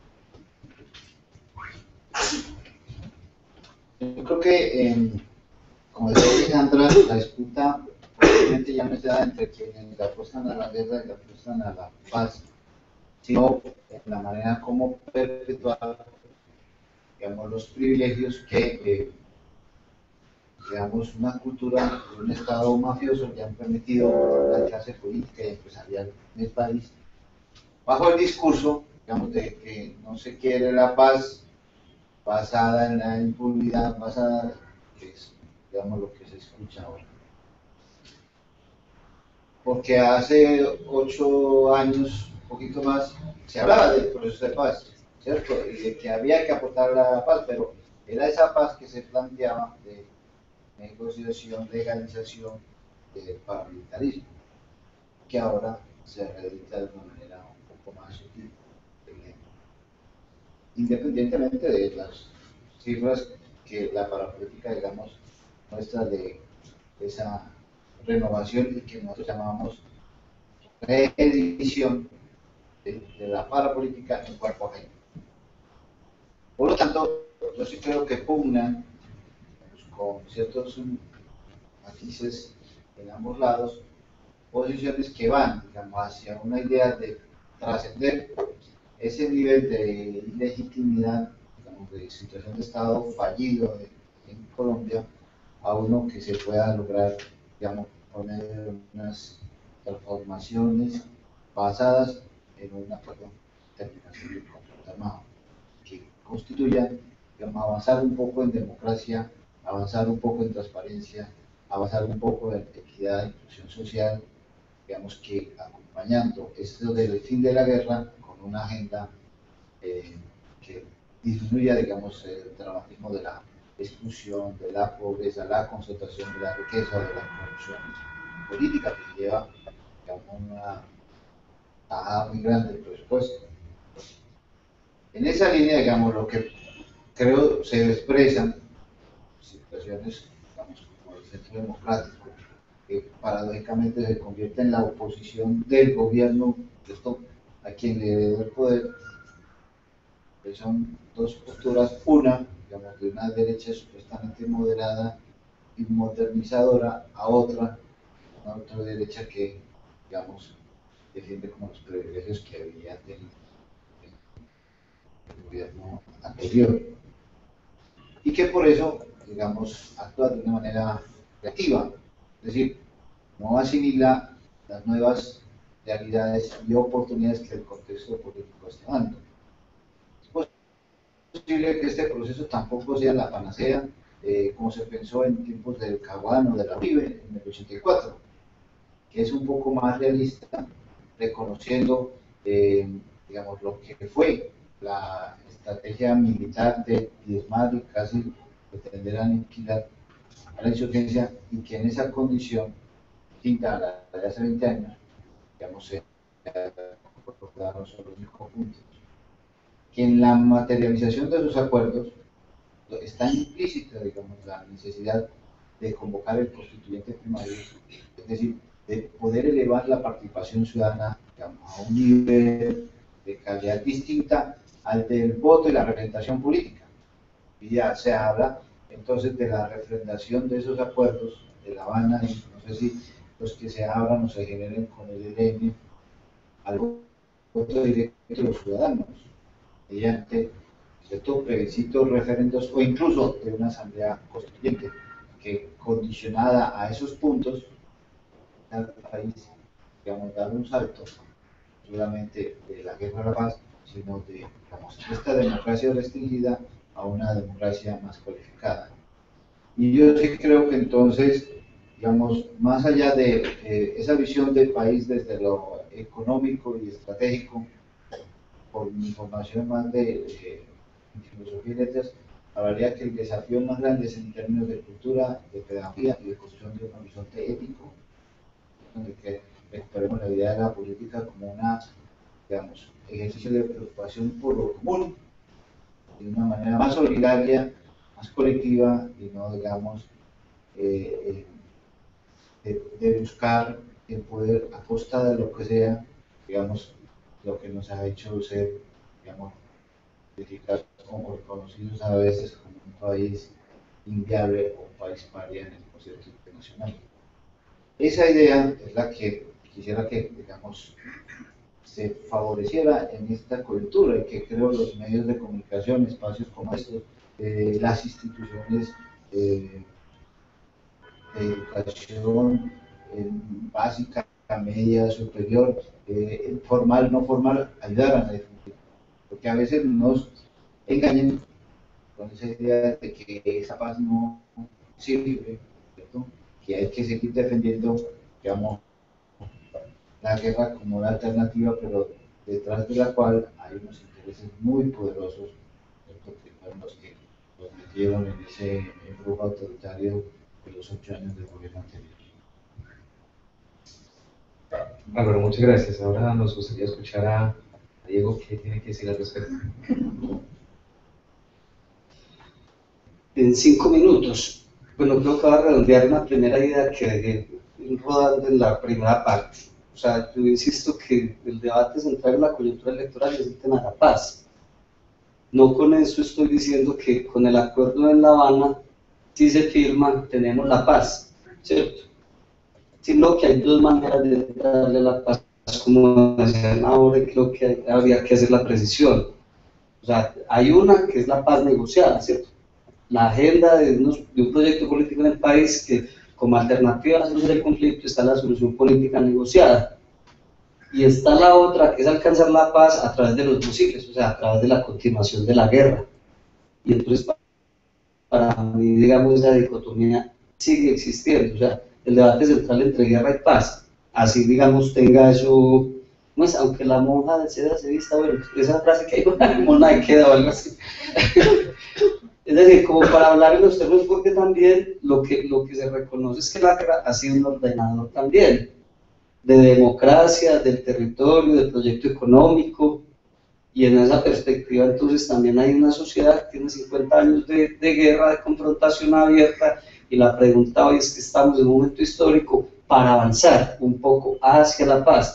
Yo creo que, como decía Alejandra, la disputa probablemente ya no está entre quienes le apuestan a la guerra y le apuestan a la paz, sino en la manera como perpetuar, digamos, los privilegios que, digamos, una cultura, un estado mafioso le han permitido a la clase política y empresarial del país, bajo el discurso, digamos, de que no se quiere la paz basada en la impunidad, basada, que es, digamos, lo que se escucha ahora. Porque hace 8 años, un poquito más, se hablaba del proceso de paz, ¿cierto? Y de que había que aportar la paz, pero era esa paz que se planteaba de negociación, legalización del paramilitarismo, que ahora se realiza de una manera un poco más sutil. Independientemente de las cifras que la parapolítica, digamos, muestra de esa renovación y que nosotros llamamos reedición de la parapolítica en cuerpo ajeno. Por lo tanto, yo sí creo que pugnan pues, con ciertos matices en ambos lados, posiciones que van, digamos, hacia una idea de trascender ese nivel de ilegitimidad, digamos, de situación de Estado fallido en Colombia, a uno que se pueda lograr, digamos, poner unas transformaciones basadas en un acuerdo de terminación del conflicto armado, que constituyan, digamos, avanzar un poco en democracia, avanzar un poco en transparencia, avanzar un poco en equidad e inclusión social, digamos que acompañando esto del fin de la guerra con una agenda que disminuya, digamos, el dramatismo de la exclusión, de la pobreza, la concentración de la riqueza, de la corrupción política que lleva, digamos, una tajada muy grande del presupuesto. En esa línea, digamos, lo que creo se expresan situaciones, digamos, como el centro democrático, que paradójicamente se convierte en la oposición del gobierno, esto a quien le heredó el poder, que son dos posturas, una, digamos, de una derecha supuestamente moderada y modernizadora, a otra, una otra derecha que, digamos, defiende como los privilegios que había del gobierno anterior, y que por eso, digamos, actúa de una manera reactiva, es decir, no asimila las nuevas realidades y oportunidades que el contexto político está dando. Es posible que este proceso tampoco sea la panacea, como se pensó en tiempos del Caguán o de la Uribe en el 84, que es un poco más realista, reconociendo, digamos, lo que fue la estrategia militar de diezmar y casi pretender aniquilar a la insurgencia, y que en esa condición, distinta a la de hace 20 años, digamos, se acordaron sobre los 5 puntos, que en la materialización de esos acuerdos está implícita, digamos, la necesidad de convocar el constituyente primario, es decir, de poder elevar la participación ciudadana, digamos, a un nivel de calidad distinta al del voto y la representación política. Y ya se habla entonces de la refrendación de esos acuerdos de La Habana, y no sé si los que se abran o se generen con el ELN al voto directo de los ciudadanos, mediante ciertos plebiscitos, referendos o incluso de una asamblea constituyente que, condicionada a esos puntos, al país, digamos, dar un salto, no solamente de la guerra a la paz, sino de, digamos, esta democracia restringida a una democracia más cualificada. Y yo sí creo que entonces, digamos, más allá de esa visión del país desde lo económico y estratégico, por mi formación más de filosofía y letras, hablaría que el desafío más grande es en términos de cultura, de pedagogía y de construcción de un horizonte ético, donde que recuperemos la idea de la política como una, digamos, ejercicio de preocupación por lo común, de una manera más solidaria, más colectiva, y no, digamos, de buscar el poder a costa de lo que sea, digamos, lo que nos ha hecho ser, digamos, identificados como reconocidos a veces como un país inviable o un país paria en el concierto internacional. Esa idea es la que quisiera que, digamos, se favoreciera en esta coyuntura, y que creo los medios de comunicación, espacios como estos, las instituciones de educación básica, media, superior, formal, no formal, ayudaran a difundir. Porque a veces nos engañan con esa idea de que esa paz no sirve, ¿cierto? Que hay que seguir defendiendo, digamos, la guerra como la alternativa, pero detrás de la cual hay unos intereses muy poderosos, ¿cierto? Que fueron los que los metieron en ese embrujo autoritario de los 8 años del gobierno anterior. Álvaro, muchas gracias. Ahora nos gustaría escuchar a Diego, ¿qué tiene que decir al respecto? En 5 minutos, bueno, creo que va a redondear una primera idea que dejé rodando en la primera parte. O sea, yo insisto que el debate central en la coyuntura electoral es el tema de la paz. No con eso estoy diciendo que con el acuerdo en La Habana, si se firma, tenemos la paz, ¿cierto? Sino que hay dos maneras de darle la paz, como decían ahora, y creo que habría que hacer la precisión. O sea, hay una que es la paz negociada, ¿cierto? La agenda de un proyecto político en el país que, como alternativa a la solución del conflicto, está la solución política negociada. Y está la otra, que es alcanzar la paz a través de los fusiles, o sea, a través de la continuación de la guerra. Y entonces, para mí, digamos, esa dicotomía sigue existiendo. O sea, el debate central entre guerra y paz, así, digamos, tenga eso, pues, aunque la monja del seda se vista, bueno, esa frase que hay una mona de queda o algo así. Es decir, como para hablar en los términos, porque también lo que se reconoce es que la guerra ha sido un ordenador también, de democracia, del territorio, del proyecto económico, y en esa perspectiva entonces también hay una sociedad que tiene 50 años de guerra, de confrontación abierta, y la pregunta hoy es que estamos en un momento histórico para avanzar un poco hacia la paz,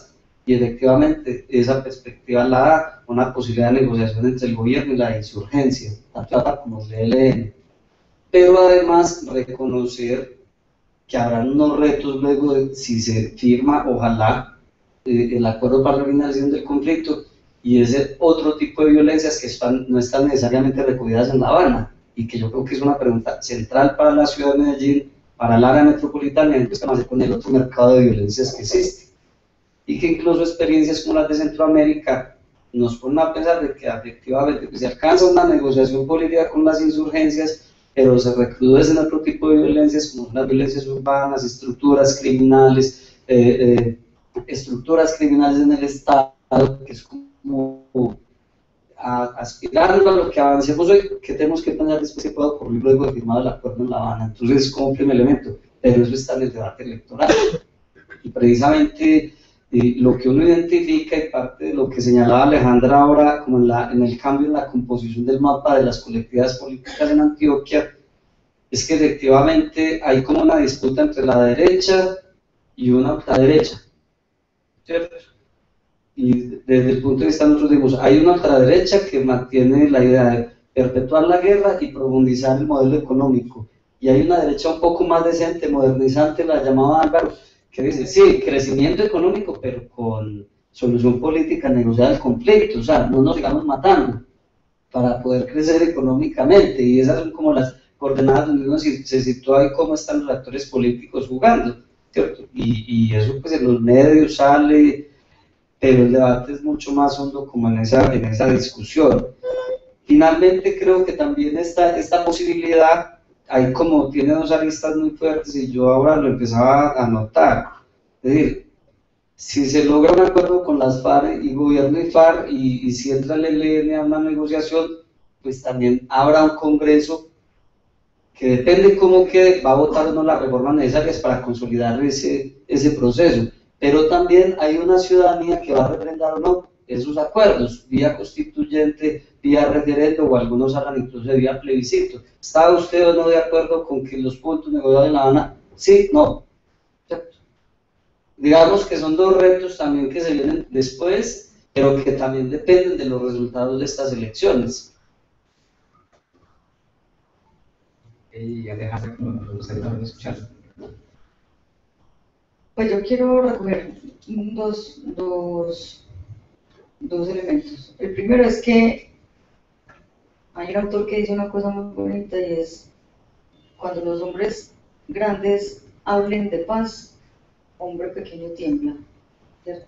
y efectivamente esa perspectiva la da una posibilidad de negociación entre el gobierno y la insurgencia, tanto APA como el ELN, pero además reconocer que habrán unos retos luego de si se firma, ojalá, el acuerdo para la finalización del conflicto, y ese otro tipo de violencias que no están necesariamente recogidas en La Habana, y que yo creo que es una pregunta central para la ciudad de Medellín, para el área metropolitana, y qué vamos a hacer con el otro mercado de violencias que existe, y que incluso experiencias como las de Centroamérica nos ponen a pensar de que efectivamente se alcanza una negociación política con las insurgencias, pero se recrudecen otro tipo de violencias como las violencias urbanas, estructuras criminales en el Estado, que es como aspirando a lo que avancemos hoy, que tenemos que pensar después que pueda ocurrir luego de firmado el acuerdo en La Habana. Entonces, como primer elemento, pero eso está en el debate electoral. Y precisamente lo que uno identifica y parte de lo que señalaba Alejandra ahora, como en el cambio en la composición del mapa de las colectividades políticas en Antioquia, es que efectivamente hay como una disputa entre la derecha y una ultraderecha, ¿cierto? Y desde el punto de vista de nosotros digamos, hay una ultraderecha que mantiene la idea de perpetuar la guerra y profundizar el modelo económico, y hay una derecha un poco más decente, modernizante, la llamaba Álvaro, que dice, sí, crecimiento económico, pero con solución política negociada del conflicto, o sea, no nos sigamos matando para poder crecer económicamente, y esas son como las coordenadas donde uno se sitúa y cómo están los actores políticos jugando, ¿cierto? Y eso pues en los medios sale, pero el debate es mucho más hondo como en esa discusión. Finalmente creo que también esta posibilidad, hay como, tiene dos aristas muy fuertes y yo ahora lo empezaba a notar, es decir, si se logra un acuerdo con las FARC y gobierno y FARC y si entra el ELN a una negociación, pues también habrá un Congreso que depende cómo quede, va a votar o no las reformas necesarias para consolidar ese proceso, pero también hay una ciudadanía que va a refrendar o no esos acuerdos, vía constituyente, vía referendo, o algunos hablan incluso de vía plebiscito. ¿Está usted o no de acuerdo con que los puntos negociados en La Habana? Sí, no. Digamos que son dos retos también que se vienen después, pero que también dependen de los resultados de estas elecciones. Y Alejandra, me gustaría también escucharlo. Pues yo quiero recoger dos elementos. El primero es que hay un autor que dice una cosa muy bonita y es: cuando los hombres grandes hablen de paz, hombre pequeño tiembla, ¿cierto?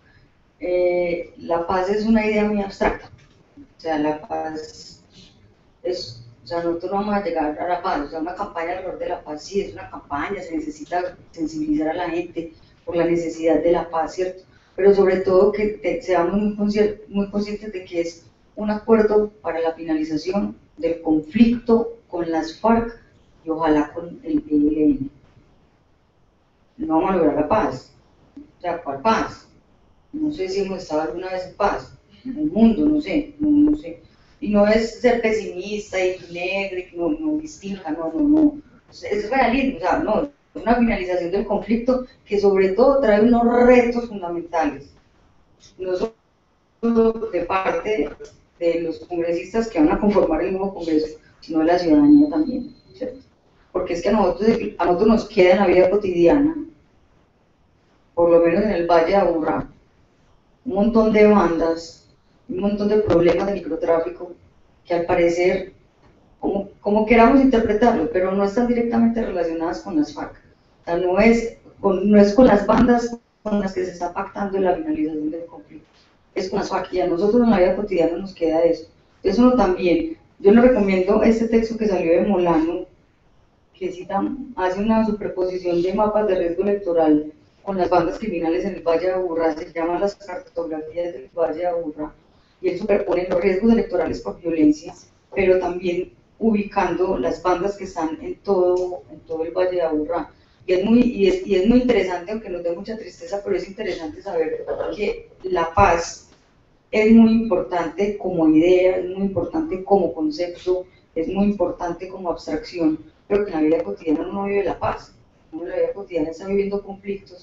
La paz es una idea muy abstracta, o sea, la paz es, o sea, nosotros no vamos a llegar a la paz, o sea, una campaña alrededor de la paz, sí, es una campaña, se necesita sensibilizar a la gente por la necesidad de la paz, ¿cierto? Pero sobre todo que seamos muy conscientes de que es un acuerdo para la finalización del conflicto con las FARC y ojalá con el ELN. No vamos a lograr la paz, o sea, ¿cuál paz? No sé si hemos estado alguna vez en paz, en el mundo, no sé. Y no es ser pesimista y negro, y no distinta, no. Es realismo, o sea, no, es una finalización del conflicto que sobre todo trae unos retos fundamentales, no solo de parte de los congresistas que van a conformar el nuevo Congreso, sino de la ciudadanía también, ¿cierto? Porque es que a nosotros nos queda en la vida cotidiana, por lo menos en el Valle de Aburrá, un montón de bandas, un montón de problemas de microtráfico que al parecer, como queramos interpretarlo, pero no están directamente relacionadas con las FARC. O sea, no es con las bandas con las que se está pactando la finalización del conflicto, es con las FARC, y a nosotros en la vida cotidiana nos queda eso. Entonces uno también, yo le recomiendo este texto que salió de Molano, que hace una superposición de mapas de riesgo electoral con las bandas criminales en el Valle de Aburrá, se llaman las cartografías del Valle de Aburrá, y él superpone los riesgos electorales por violencia, pero también ubicando las bandas que están en todo el Valle de Aburrá. Y es muy interesante, aunque nos dé mucha tristeza, pero es interesante saber que la paz es muy importante como idea, es muy importante como concepto, es muy importante como abstracción, pero que en la vida cotidiana uno no vive la paz, uno en la vida cotidiana está viviendo conflictos,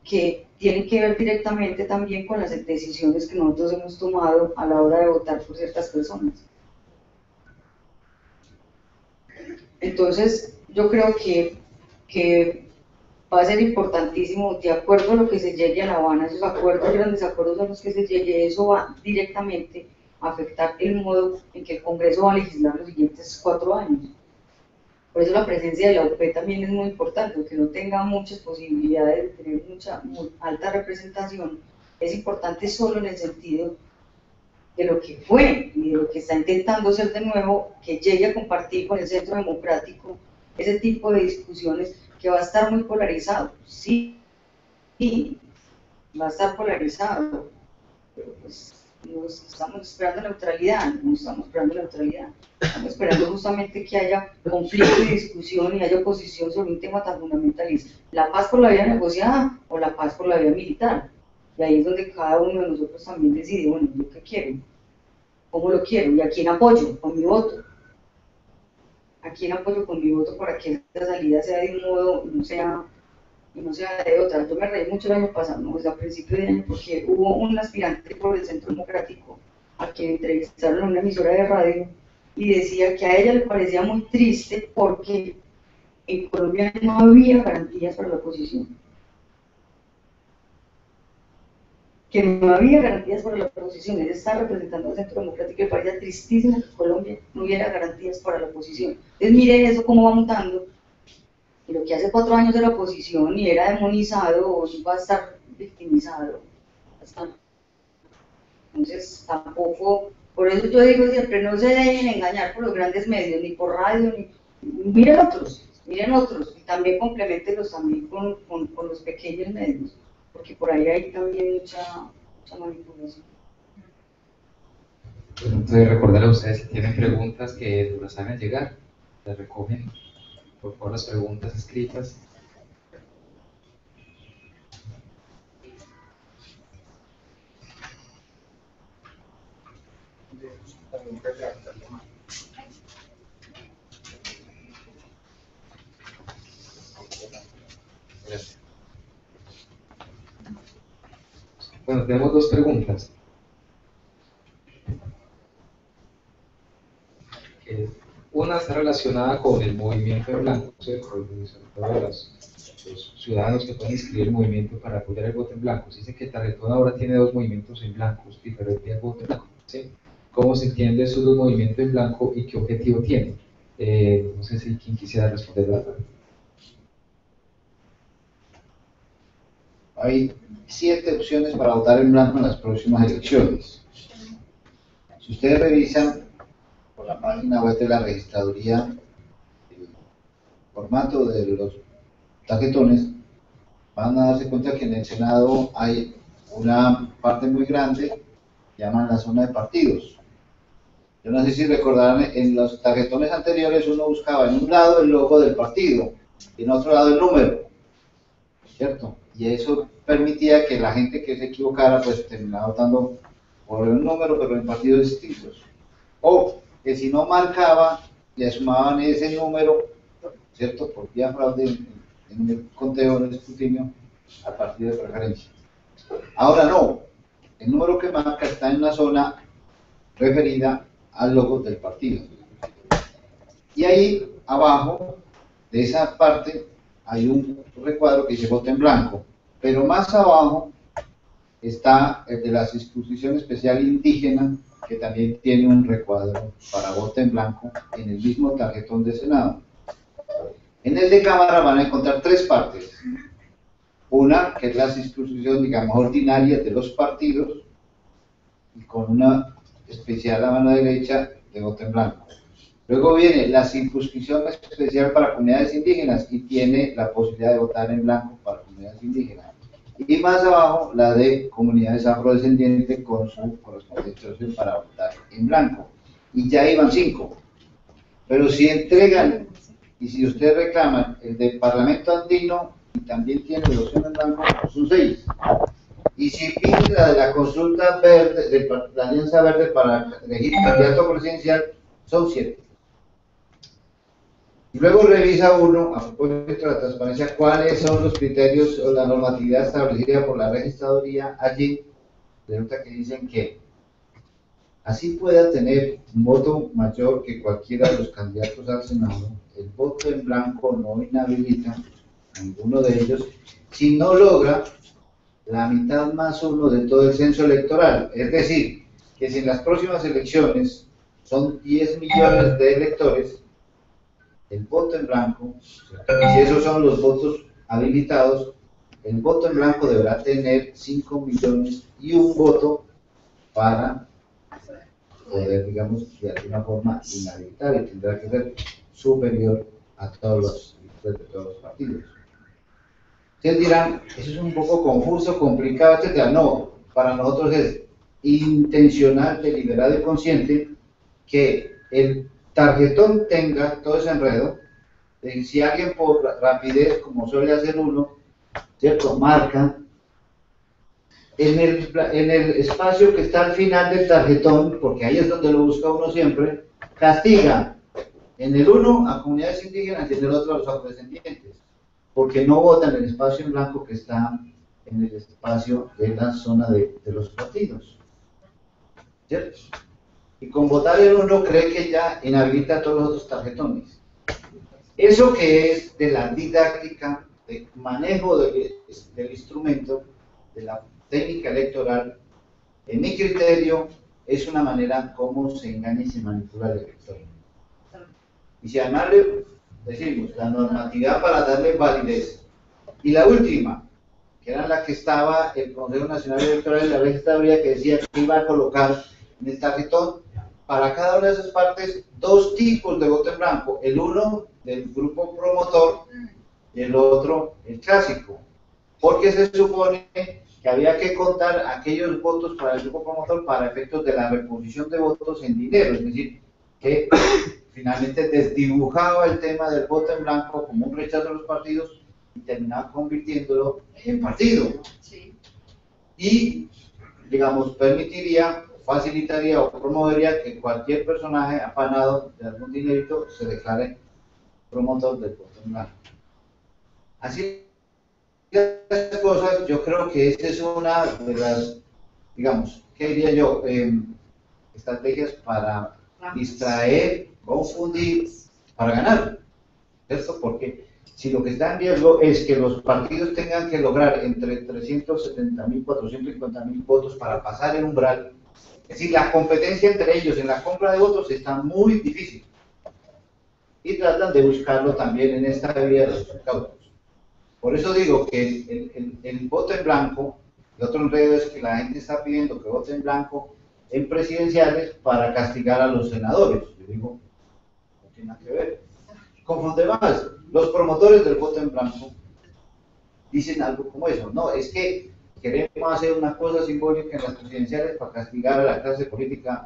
que tienen que ver directamente también con las decisiones que nosotros hemos tomado a la hora de votar por ciertas personas. Entonces, yo creo que va a ser importantísimo, de acuerdo a lo que se llegue a La Habana, esos acuerdos, grandes acuerdos a los que se llegue, eso va directamente a afectar el modo en que el Congreso va a legislar los siguientes 4 años. Por eso la presencia de la UP también es muy importante, aunque no tenga muchas posibilidades de tener muy alta representación, es importante solo en el sentido de lo que fue y de lo que está intentando ser de nuevo, que llegue a compartir con el Centro Democrático ese tipo de discusiones que va a estar muy polarizado, sí, va a estar polarizado, pero pues estamos esperando neutralidad, no estamos esperando neutralidad, estamos esperando justamente que haya conflicto y discusión y haya oposición sobre un tema tan fundamentalista, la paz por la vía negociada o la paz por la vía militar, y ahí es donde cada uno de nosotros también decide, bueno, ¿yo qué quiero? ¿Cómo lo quiero? ¿Y a quién apoyo? Con mi voto. ¿A quién apoyo con mi voto para que esta salida sea de un modo y no sea de otra? Yo me reí mucho el año pasado, ¿no? Desde a principio de año, porque hubo un aspirante por el Centro Democrático a quien entrevistaron en una emisora de radio y decía que a ella le parecía muy triste porque en Colombia no había garantías para la oposición. Que no había garantías para la oposición, él está representando al Centro Democrático y parecía tristísimo que en Colombia no hubiera garantías para la oposición. Entonces mire eso cómo va mutando, y lo que hace 4 años de la oposición y era demonizado, hoy va a estar victimizado. Entonces tampoco, por eso yo digo siempre, no se dejen engañar por los grandes medios, ni por radio, miren otros, y también complementenlos también con los pequeños medios, porque por ahí hay también mucha manipulación. Entonces, recordar a ustedes si tienen preguntas que nos las hagan llegar, las recogen, por favor, las preguntas escritas. Bueno, tenemos 2 preguntas. Una está relacionada con el movimiento en blanco, ¿cierto? Sobre todo los ciudadanos que pueden inscribir el movimiento para apoyar el voto en blanco. Se dice que Tarretón ahora tiene 2 movimientos en blancos, diferente al voto en blanco, ¿sí? ¿Cómo se entiende esos 2 movimientos en blanco y qué objetivo tienen? No sé si quien quisiera responder la pregunta. Hay 7 opciones para votar en blanco en las próximas elecciones. Si ustedes revisan por la página web de la registraduría el formato de los tarjetones, van a darse cuenta que en el Senado hay una parte muy grande, llaman la zona de partidos. Yo no sé si recordarán, en los tarjetones anteriores uno buscaba en un lado el logo del partido y en otro lado el número, ¿cierto? Y eso permitía que la gente que se equivocara pues terminaba votando por un número pero en partidos distintos, o que si no marcaba le sumaban ese número, ¿cierto?, por vía fraude en el conteo del escrutinio al partido de preferencia. Ahora no, el número que marca está en una zona referida al logo del partido, y ahí abajo de esa parte hay un recuadro que dice voto en blanco, pero más abajo está el de la circunscripción especial indígena, que también tiene un recuadro para voto en blanco en el mismo tarjetón de Senado. En el de Cámara van a encontrar 3 partes. Una, que es la circunscripción, digamos, ordinaria de los partidos, y con una especial a mano derecha de voto en blanco. Luego viene la circunscripción especial para comunidades indígenas y tiene la posibilidad de votar en blanco para comunidades indígenas. Y más abajo la de comunidades afrodescendientes con su correspondiente opción para votar en blanco. Y ya iban 5. Pero si entregan y si ustedes reclaman el del Parlamento Andino y también tiene la opción en blanco, son 6. Y si piden la de la consulta verde, de la Alianza Verde para elegir candidato presidencial, son 7. Y luego revisa uno, a propósito de la transparencia, cuáles son los criterios o la normatividad establecida por la registraduría. Allí resulta que dicen que así pueda tener un voto mayor que cualquiera de los candidatos al Senado, el voto en blanco no inhabilita a ninguno de ellos si no logra la mitad más uno de todo el censo electoral. Es decir, que si en las próximas elecciones son 10 millones de electores, el voto en blanco, y si esos son los votos habilitados, el voto en blanco deberá tener 5 millones y un voto para poder, digamos, de alguna forma inhabilitar, y tendrá que ser superior a todos los de todos los partidos. Ustedes dirán, eso es un poco confuso, complicado, etc. No, para nosotros es intencional, deliberado y consciente que el tarjetón tenga todo ese enredo. Si alguien por rapidez, como suele hacer uno, ¿cierto?, marca en el espacio que está al final del tarjetón, porque ahí es donde lo busca uno siempre, castiga en el uno a comunidades indígenas y en el otro a los afrodescendientes, porque no votan en el espacio en blanco que está en el espacio de la zona de los partidos, ¿cierto? Y con votar en uno cree que ya inhabilita todos los otros tarjetones. Eso que es de la didáctica, de manejo del instrumento, de la técnica electoral, en mi criterio, es una manera como se engaña y se manipula el elector. Y si además le decimos la normatividad para darle validez, y la última, que era la que estaba el Consejo Nacional Electoral y la registraduría, que decía que iba a colocar en el tarjetón para cada una de esas partes 2 tipos de voto en blanco, el uno del grupo promotor y el otro el clásico, porque se supone que había que contar aquellos votos para el grupo promotor para efectos de la reposición de votos en dinero, es decir, que finalmente desdibujaba el tema del voto en blanco como un rechazo a los partidos y terminaba convirtiéndolo en partido. Sí. Y, digamos, permitiría, facilitaría o promovería que cualquier personaje afanado de algún dinerito se declare promotor del voto en blanco. Así las cosas, yo creo que esta es una de las, digamos, ¿qué diría yo? Estrategias para distraer, confundir, para ganar, ¿cierto? Porque si lo que está en riesgo es que los partidos tengan que lograr entre 370.000, 450.000 votos para pasar el umbral, es decir, la competencia entre ellos en la compra de votos está muy difícil. Y tratan de buscarlo también en esta vía de los cautos. Por eso digo que el voto en blanco, el otro enredo es que la gente está pidiendo que vote en blanco en presidenciales para castigar a los senadores. Yo digo, no tiene nada que ver. Confunde más. Los promotores del voto en blanco dicen algo como eso. No, es que queremos hacer una cosa simbólica en las presidenciales para castigar a la clase política.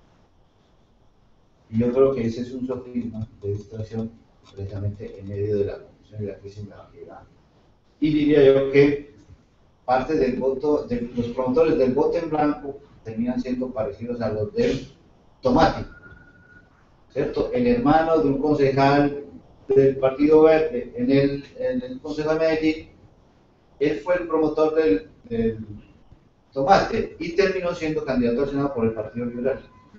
Y yo creo que ese es un sofisma de distracción precisamente en medio de la confusión y la crisis narrativa. Y diría yo que parte del voto, de los promotores del voto en blanco terminan siendo parecidos a los del tomate, ¿cierto? El hermano de un concejal del Partido Verde en el Consejo de Medellín, él fue el promotor del tomate y terminó siendo candidato al Senado por el Partido Liberal.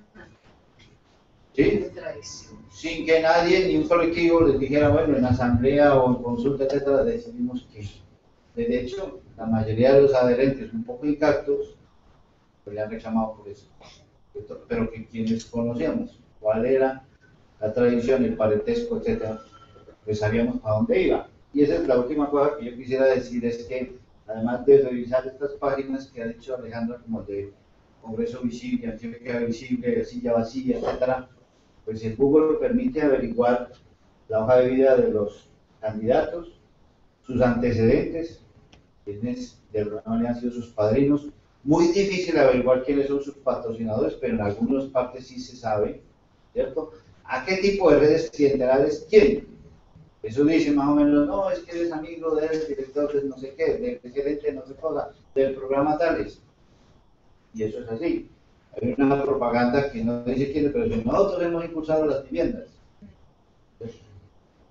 ¿Sí? Sin que nadie, ni un colectivo, les dijera, bueno, en asamblea o en consulta, etcétera, decidimos que, de hecho, la mayoría de los adherentes, un poco incactos, pues le han reclamado por eso. Pero que quienes conocíamos cuál era la tradición, el parentesco, etcétera, pues sabíamos a dónde iba. Y esa es la última cosa que yo quisiera decir, es que, además de revisar estas páginas que ha dicho Alejandra, como de Congreso Visible, Antioquia Visible, Silla Vacía, etcétera, pues el Google permite averiguar la hoja de vida de los candidatos, sus antecedentes, quienes de alguna manera han sido sus padrinos. Muy difícil averiguar quiénes son sus patrocinadores, pero en algunas partes sí se sabe, ¿cierto? ¿A qué tipo de redes clientelares tienen? Eso dice más o menos, no, es que eres amigo del director de no sé qué, del gerente de no sé cosa, del programa tales. Y eso es así. Hay una propaganda que no dice quién es, pero si nosotros hemos impulsado las viviendas.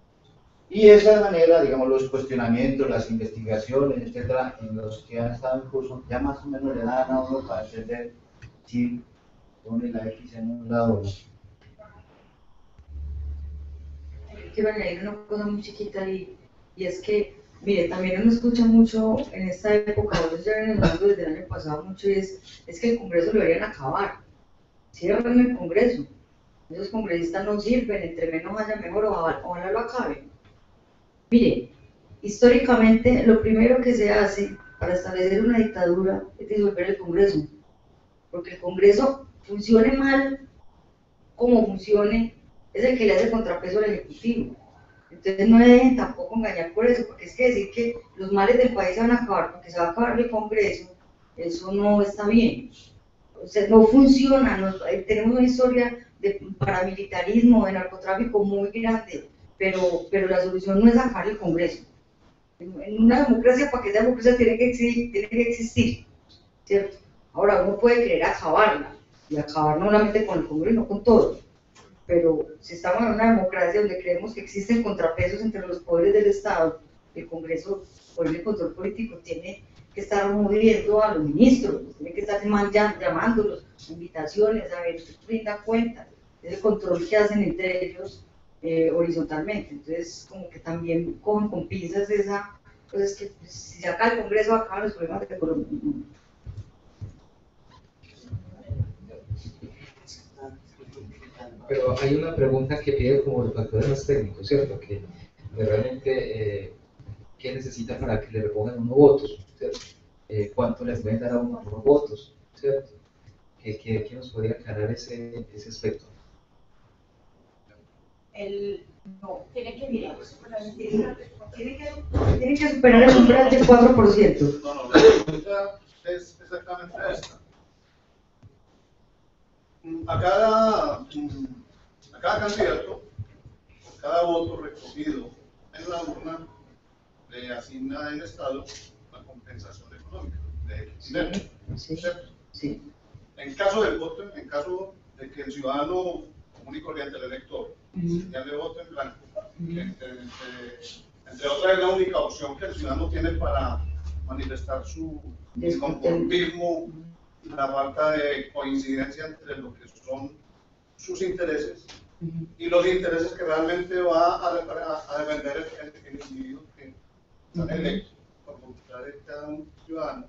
Y de esa manera, digamos, los cuestionamientos, las investigaciones, etcétera, en los que han estado en curso, ya más o menos le dan a uno para entender si pone la X en un lado o no. Quiero añadir una cosa muy chiquita y es que, mire, también uno escucha mucho en esta época, nosotros ya venimos hablando desde el año pasado mucho, y es que el Congreso lo deberían acabar. Si en el Congreso, esos congresistas no sirven, entre menos haya mejor, ojalá lo acaben. Mire, históricamente lo primero que se hace para establecer una dictadura es disolver el Congreso, porque el Congreso funcione mal como funcione, es el que le hace contrapeso al Ejecutivo. Entonces no deben tampoco engañar por eso, porque es que decir que los males del país se van a acabar porque se va a acabar el Congreso, eso no está bien. O sea, no funciona, tenemos una historia de paramilitarismo, de narcotráfico muy grande, pero la solución no es sacar el Congreso. En una democracia, para que esa democracia tiene que existir, ¿cierto? Ahora, uno puede querer acabarla, y acabar no solamente con el Congreso, no con todo, pero si estamos en una democracia donde creemos que existen contrapesos entre los poderes del Estado, el Congreso, por el control político, tiene que estar moviendo a los ministros, tiene que estar llamándolos, invitaciones, a ver si brinda cuenta, es el control que hacen entre ellos horizontalmente. Entonces, como que también con pinzas esa, pues es que si se acaba el Congreso, acaban los problemas de Colombia. Pero hay una pregunta que pide como los factores más técnicos, ¿cierto? Que realmente, ¿qué necesita para que le repongan unos votos? ¿Cierto? ¿Cuánto les pueden dar a uno por votos? ¿Cierto? ¿Qué nos podría aclarar ese aspecto? No, tiene que superar el umbral del 4%. No, la pregunta es exactamente esta. A cada candidato, por cada voto recogido en la urna, le asigna el Estado la compensación económica de dinero. Sí, ¿Cierto? sí. En caso del voto, en caso de que el ciudadano común y corriente, el elector, ya le vote en blanco, entre otras es la única opción que el ciudadano tiene para manifestar su inconformismo, la falta de coincidencia entre lo que son sus intereses y los intereses que realmente va a defender el individuo que está electo por voluntad de cada un ciudadano.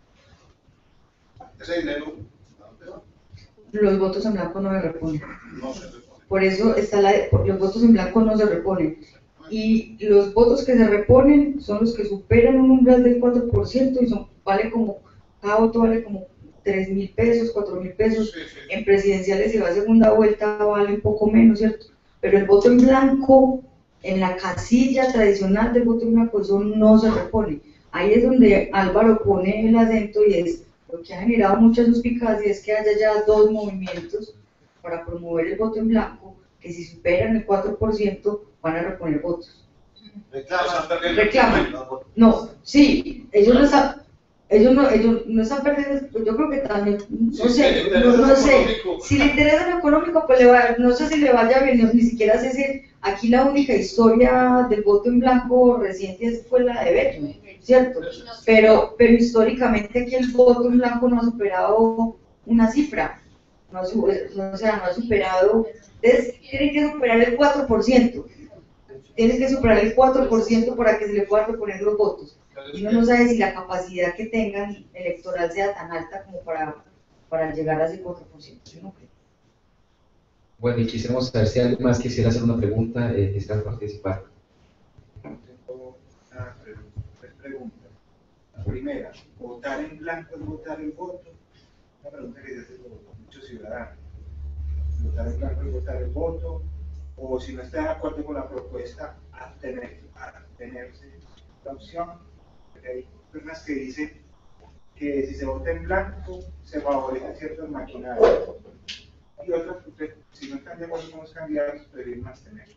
Ese dinero, ¿a dónde va? Los votos en blanco no se reponen. No se repone. Por eso los votos en blanco no se reponen. Y los votos que se reponen son los que superan un umbral del 4% y cada voto vale como 3.000 pesos, 4.000 pesos. En presidenciales, si va a segunda vuelta, vale un poco menos, ¿cierto? Pero el voto en blanco, en la casilla tradicional del voto en blanco, eso no se repone. Ahí es donde Álvaro pone el acento y es lo que ha generado mucha suspicacia, es que haya ya dos movimientos para promover el voto en blanco, que si superan el 4% van a reponer votos. Reclaman. No, sí, ellos no están perdiendo, yo creo que también, no sé, si le interesa lo económico, pues no sé si le vaya bien, ni siquiera sé si aquí la única historia del voto en blanco reciente fue la de Bello, ¿cierto? Pero históricamente aquí el voto en blanco no ha superado una cifra, no ha superado, entonces tienen que superar el 4%, tienes que superar el 4% para que se le puedan reponer los votos. Y uno no sabe si la capacidad que tengan electoral sea tan alta como para llegar a ese 4%. Yo no creo. Bueno, y quisiéramos saber si alguien más quisiera hacer una pregunta, quisiera participar. Tengo tres preguntas. La primera, ¿votar en blanco es votar el voto? Una pregunta que se hace muchos ciudadanos. ¿Votar en blanco es votar el voto? O si no está de acuerdo con la propuesta, abstenerse. La opción, hay personas que dicen que si se vota en blanco se favorecen ciertos maquinarios y otras que si no están de acuerdo con los candidatos prefieren abstenerse.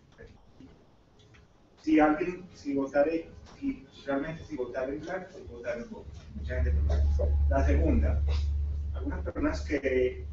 Si votar en blanco es votar en voto. Mucha gente pregunta. La segunda, algunas personas que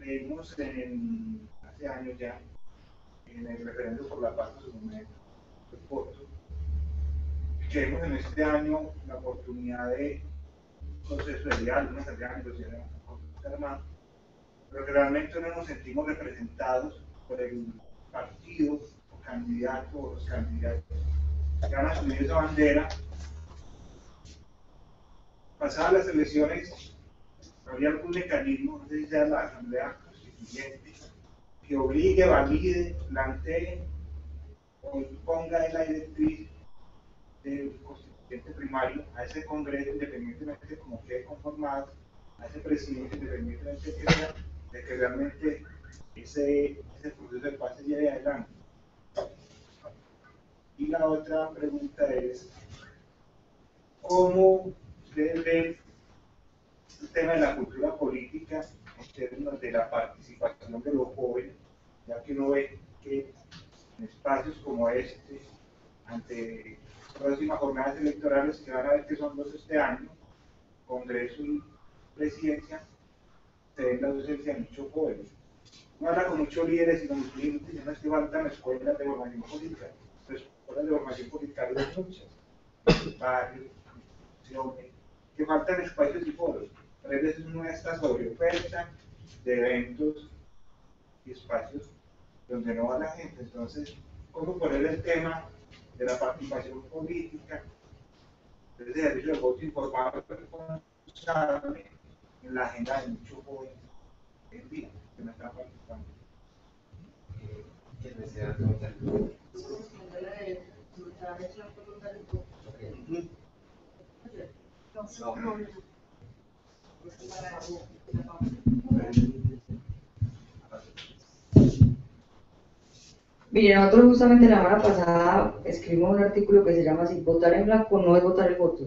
leímos hace años ya en el referéndum por la paz en su momento, el voto. Tenemos en este año la oportunidad de un proceso de diálogo, una salida de negociación con los armados, pero que realmente no nos sentimos representados por el partido o candidato o los candidatos que han asumido esa bandera. Pasadas las elecciones, habría algún mecanismo, no sé si sea la Asamblea Constituyente, que obligue, valide, plantee o ponga en la directriz del constituyente primario a ese Congreso, independientemente de cómo quede conformado, a ese presidente, independientemente de que realmente ese proceso de paz se lleve adelante. Y la otra pregunta es, ¿cómo ustedes ven el tema de la cultura política en términos de la participación de los jóvenes, ya que uno ve que en espacios como este, ante próximas jornadas electorales que van a ver que son dos este año, Congreso y Presidencia, se ve la ausencia de muchos jóvenes? No habla con muchos líderes y con muchos líderes diciendo que faltan escuelas de formación política. Pues, escuelas de formación política hay muchas, barrios, instituciones, que faltan espacios y foros. A veces uno está sobre oferta de eventos y espacios donde no va la gente. Entonces, ¿cómo poner el tema de la participación política, del ejercicio del voto informado responsable en la agenda de muchos jóvenes en día que no están participando? ¿Quién desea preguntar? Mire, nosotros justamente la semana pasada escribimos un artículo que se llama así: votar en blanco no es votar el voto.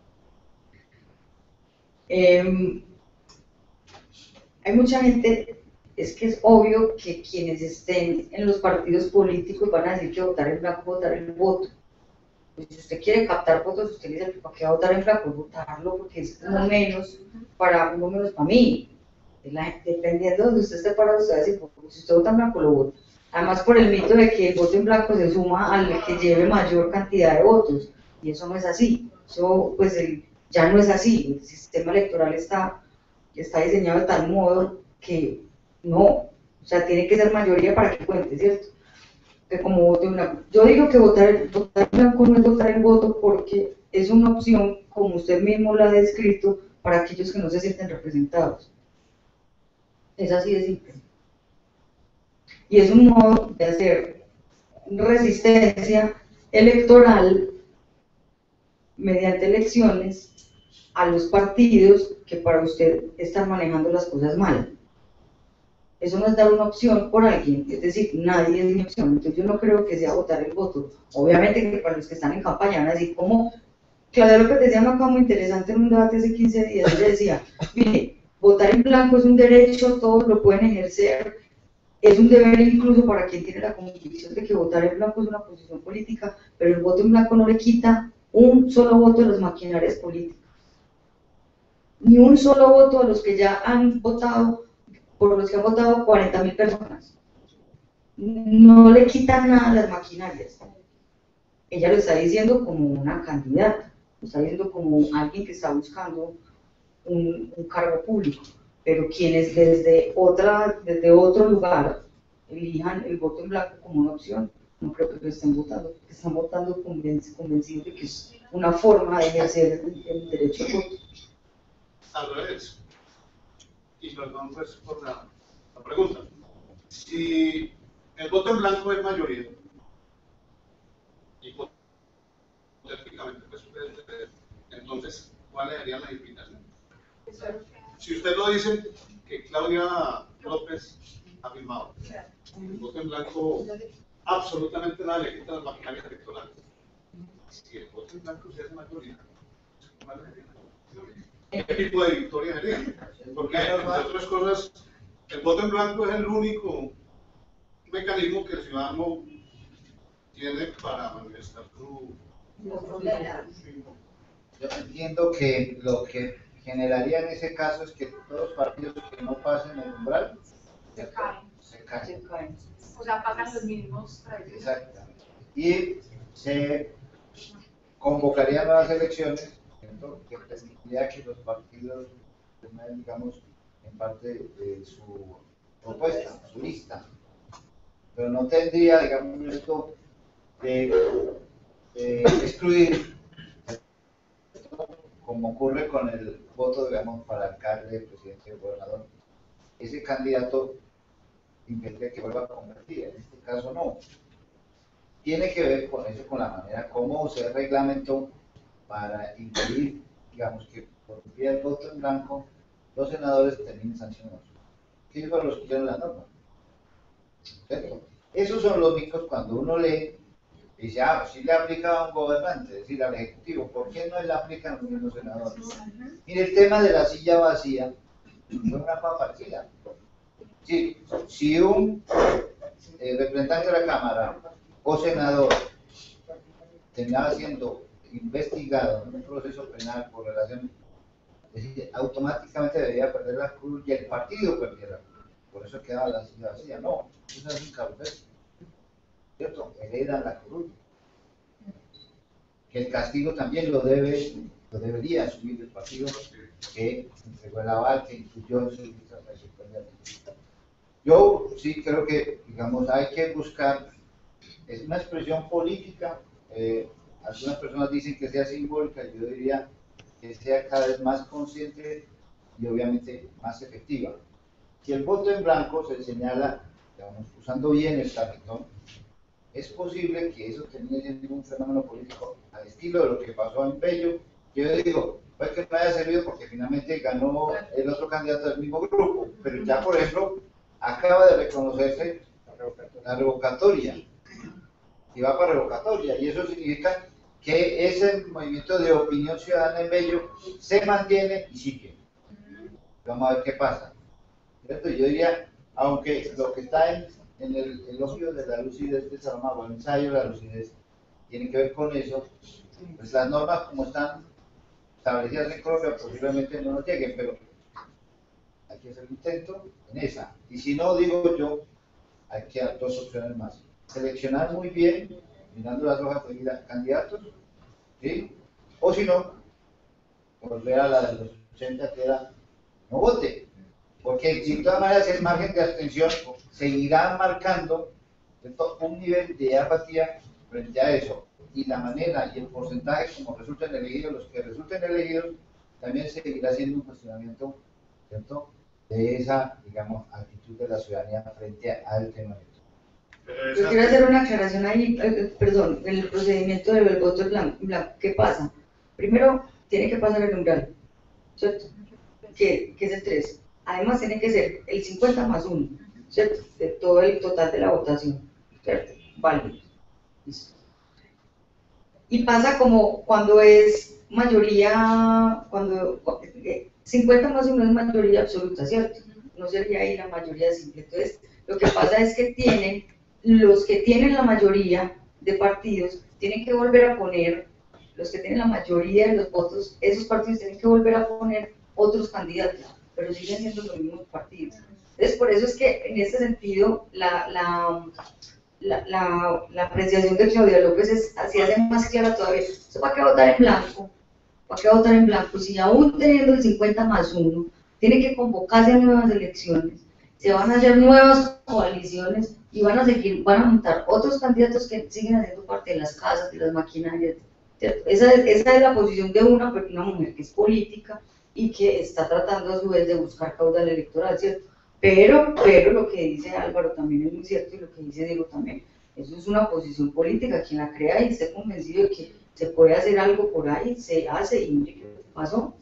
Hay mucha gente, es que es obvio que quienes estén en los partidos políticos van a decir que votar en blanco es votar el voto. Pues si usted quiere captar votos, usted dice, ¿para qué va a votar en blanco? Votarlo porque es uno menos para mí. Dependiendo de donde usted esté parado, usted va a decir, pues, si usted vota en blanco, lo vota. Además, por el mito de que el voto en blanco se suma al que lleve mayor cantidad de votos, y eso no es así. Eso, pues, ya no es así. El sistema electoral está diseñado de tal modo que no, o sea, tiene que ser mayoría para que cuente, ¿cierto? Que como voto en blanco. Yo digo que votar en blanco no es votar el voto porque es una opción, como usted mismo lo ha descrito, para aquellos que no se sienten representados. Es así de simple. Y es un modo de hacer resistencia electoral mediante elecciones a los partidos que para usted están manejando las cosas mal. Eso no es dar una opción por alguien, es decir, nadie es mi opción. Entonces yo no creo que sea votar el voto. Obviamente que para los que están en campaña van a decir, como Claudia López decía una cosa muy interesante en un debate hace 15 días, ella decía, mire, votar en blanco es un derecho, todos lo pueden ejercer, es un deber incluso para quien tiene la convicción de que votar en blanco es una posición política, pero el voto en blanco no le quita un solo voto a las maquinarias políticas, ni un solo voto a los que ya han votado, por los que han votado 40.000 personas. No le quita nada a las maquinarias. Ella lo está diciendo como una candidata, lo está diciendo como alguien que está buscando un cargo público. Pero quienes desde otro lugar elijan el voto en blanco como una opción, no creo que lo estén votando convencidos de que es una forma de ejercer el derecho al voto. Al revés. Y perdón pues por la pregunta. Si el voto en blanco es mayoría, hipotéticamente, pues, entonces, ¿cuál sería la invitación? Si usted lo dice, que Claudia López ha firmado, el voto en blanco absolutamente nada le quita las maquinarias electorales. Si el voto en blanco se hace mayoría, ¿cuál sería? ¿Qué tipo de victoria sería? Porque, entre otras cosas, el voto en blanco es el único mecanismo que el ciudadano tiene para manifestar su... Yo entiendo que lo que generaría en ese caso es que todos los partidos que no pasen el umbral se caen. se caen. O sea, pagan los mínimos precios. Exactamente. Y se convocarían nuevas elecciones, ¿cierto? Que permitiría que los partidos tengan, digamos, en parte de su propuesta, su lista, pero no tendría, digamos, esto de excluir, como ocurre con el voto, digamos, para alcalde, presidente, gobernador. Ese candidato impediría que vuelva a convertir, en este caso no. Tiene que ver con eso, con la manera como se reglamentó para impedir, digamos, que por vía del voto en blanco los senadores terminen sancionados. ¿Qué fueron los que hicieron la norma? ¿Cierto? Esos son los micos cuando uno lee y dice, ah, si le aplica a un gobernante, es decir, al ejecutivo, ¿por qué no le aplican a los senadores? Mire, el tema de la silla vacía fue una papa partida. Sí, si un representante de la Cámara o senador terminaba siendo investigado en un proceso penal por relación, es decir, automáticamente debería perder la cruz y el partido perdiera la cruz. Por eso quedaba la silla vacía. No, eso es un carrusel, ¿cierto? Heredan la cruz. Que el castigo también lo debería asumir el partido que entregó el aval, que incluyó en su lista de supervivencia. Yo sí creo que, digamos, hay que buscar, es una expresión política, algunas personas dicen que sea simbólica, yo diría que sea cada vez más consciente y obviamente más efectiva. Si el voto en blanco se señala, digamos, usando bien el tarjetón, es posible que eso termine siendo un fenómeno político al estilo de lo que pasó en Bello. Yo digo, puede que no haya servido porque finalmente ganó el otro candidato del mismo grupo, pero ya, por ejemplo, acaba de reconocerse la revocatoria, y va para revocatoria, y eso significa que ese movimiento de opinión ciudadana en Bello se mantiene y sigue. Vamos a ver qué pasa, ¿cierto? Yo diría, aunque lo que está en el elogio de la lucidez de Salomón, o el ensayo de la lucidez, tiene que ver con eso, pues las normas como están establecidas en Colombia posiblemente no nos lleguen, pero hay que hacer un intento en esa. Y si no, digo yo, hay que dar dos opciones más. Seleccionar muy bien, mirando las hojas de vida, candidatos, ¿sí? O si no, volver a la de los 80, que era no vote. Porque si de todas maneras el margen de abstención seguirá marcando un nivel de apatía frente a eso. Y la manera y el porcentaje como resulten elegidos, los que resulten elegidos, también seguirá siendo un cuestionamiento, ¿cierto?, de esa, digamos, actitud de la ciudadanía frente al tema. Yo quiero hacer una aclaración ahí, perdón, en el procedimiento del voto blanco. ¿Qué pasa? Primero, tiene que pasar el umbral, ¿cierto? Que es el 3. Además, tiene que ser el 50 más 1, ¿cierto? De todo el total de la votación, ¿cierto? Válido. Listo. Y pasa como cuando es mayoría, cuando 50 más 1 es mayoría absoluta, ¿cierto? No sería ahí la mayoría simple. Entonces, lo que pasa es que los que tienen la mayoría de partidos, tienen que volver a poner, los que tienen la mayoría de los votos, esos partidos tienen que volver a poner otros candidatos, pero siguen siendo los mismos partidos. Entonces, por eso es que en ese sentido, la apreciación de Claudia López así hace más clara todavía. ¿Para qué votar en blanco? ¿Para qué votar en blanco? Si aún teniendo el 50 más 1, tiene que convocarse a nuevas elecciones, se van a hacer nuevas coaliciones y van a montar otros candidatos que siguen haciendo parte de las casas, de las maquinarias, ¿cierto? Esa es la posición de una mujer que es política y que está tratando a su vez de buscar caudal electoral, ¿cierto? Pero lo que dice Álvaro también es muy cierto, y lo que dice Diego también, eso es una posición política. Quien la crea y esté convencido de que se puede hacer algo por ahí, se hace, y pasó.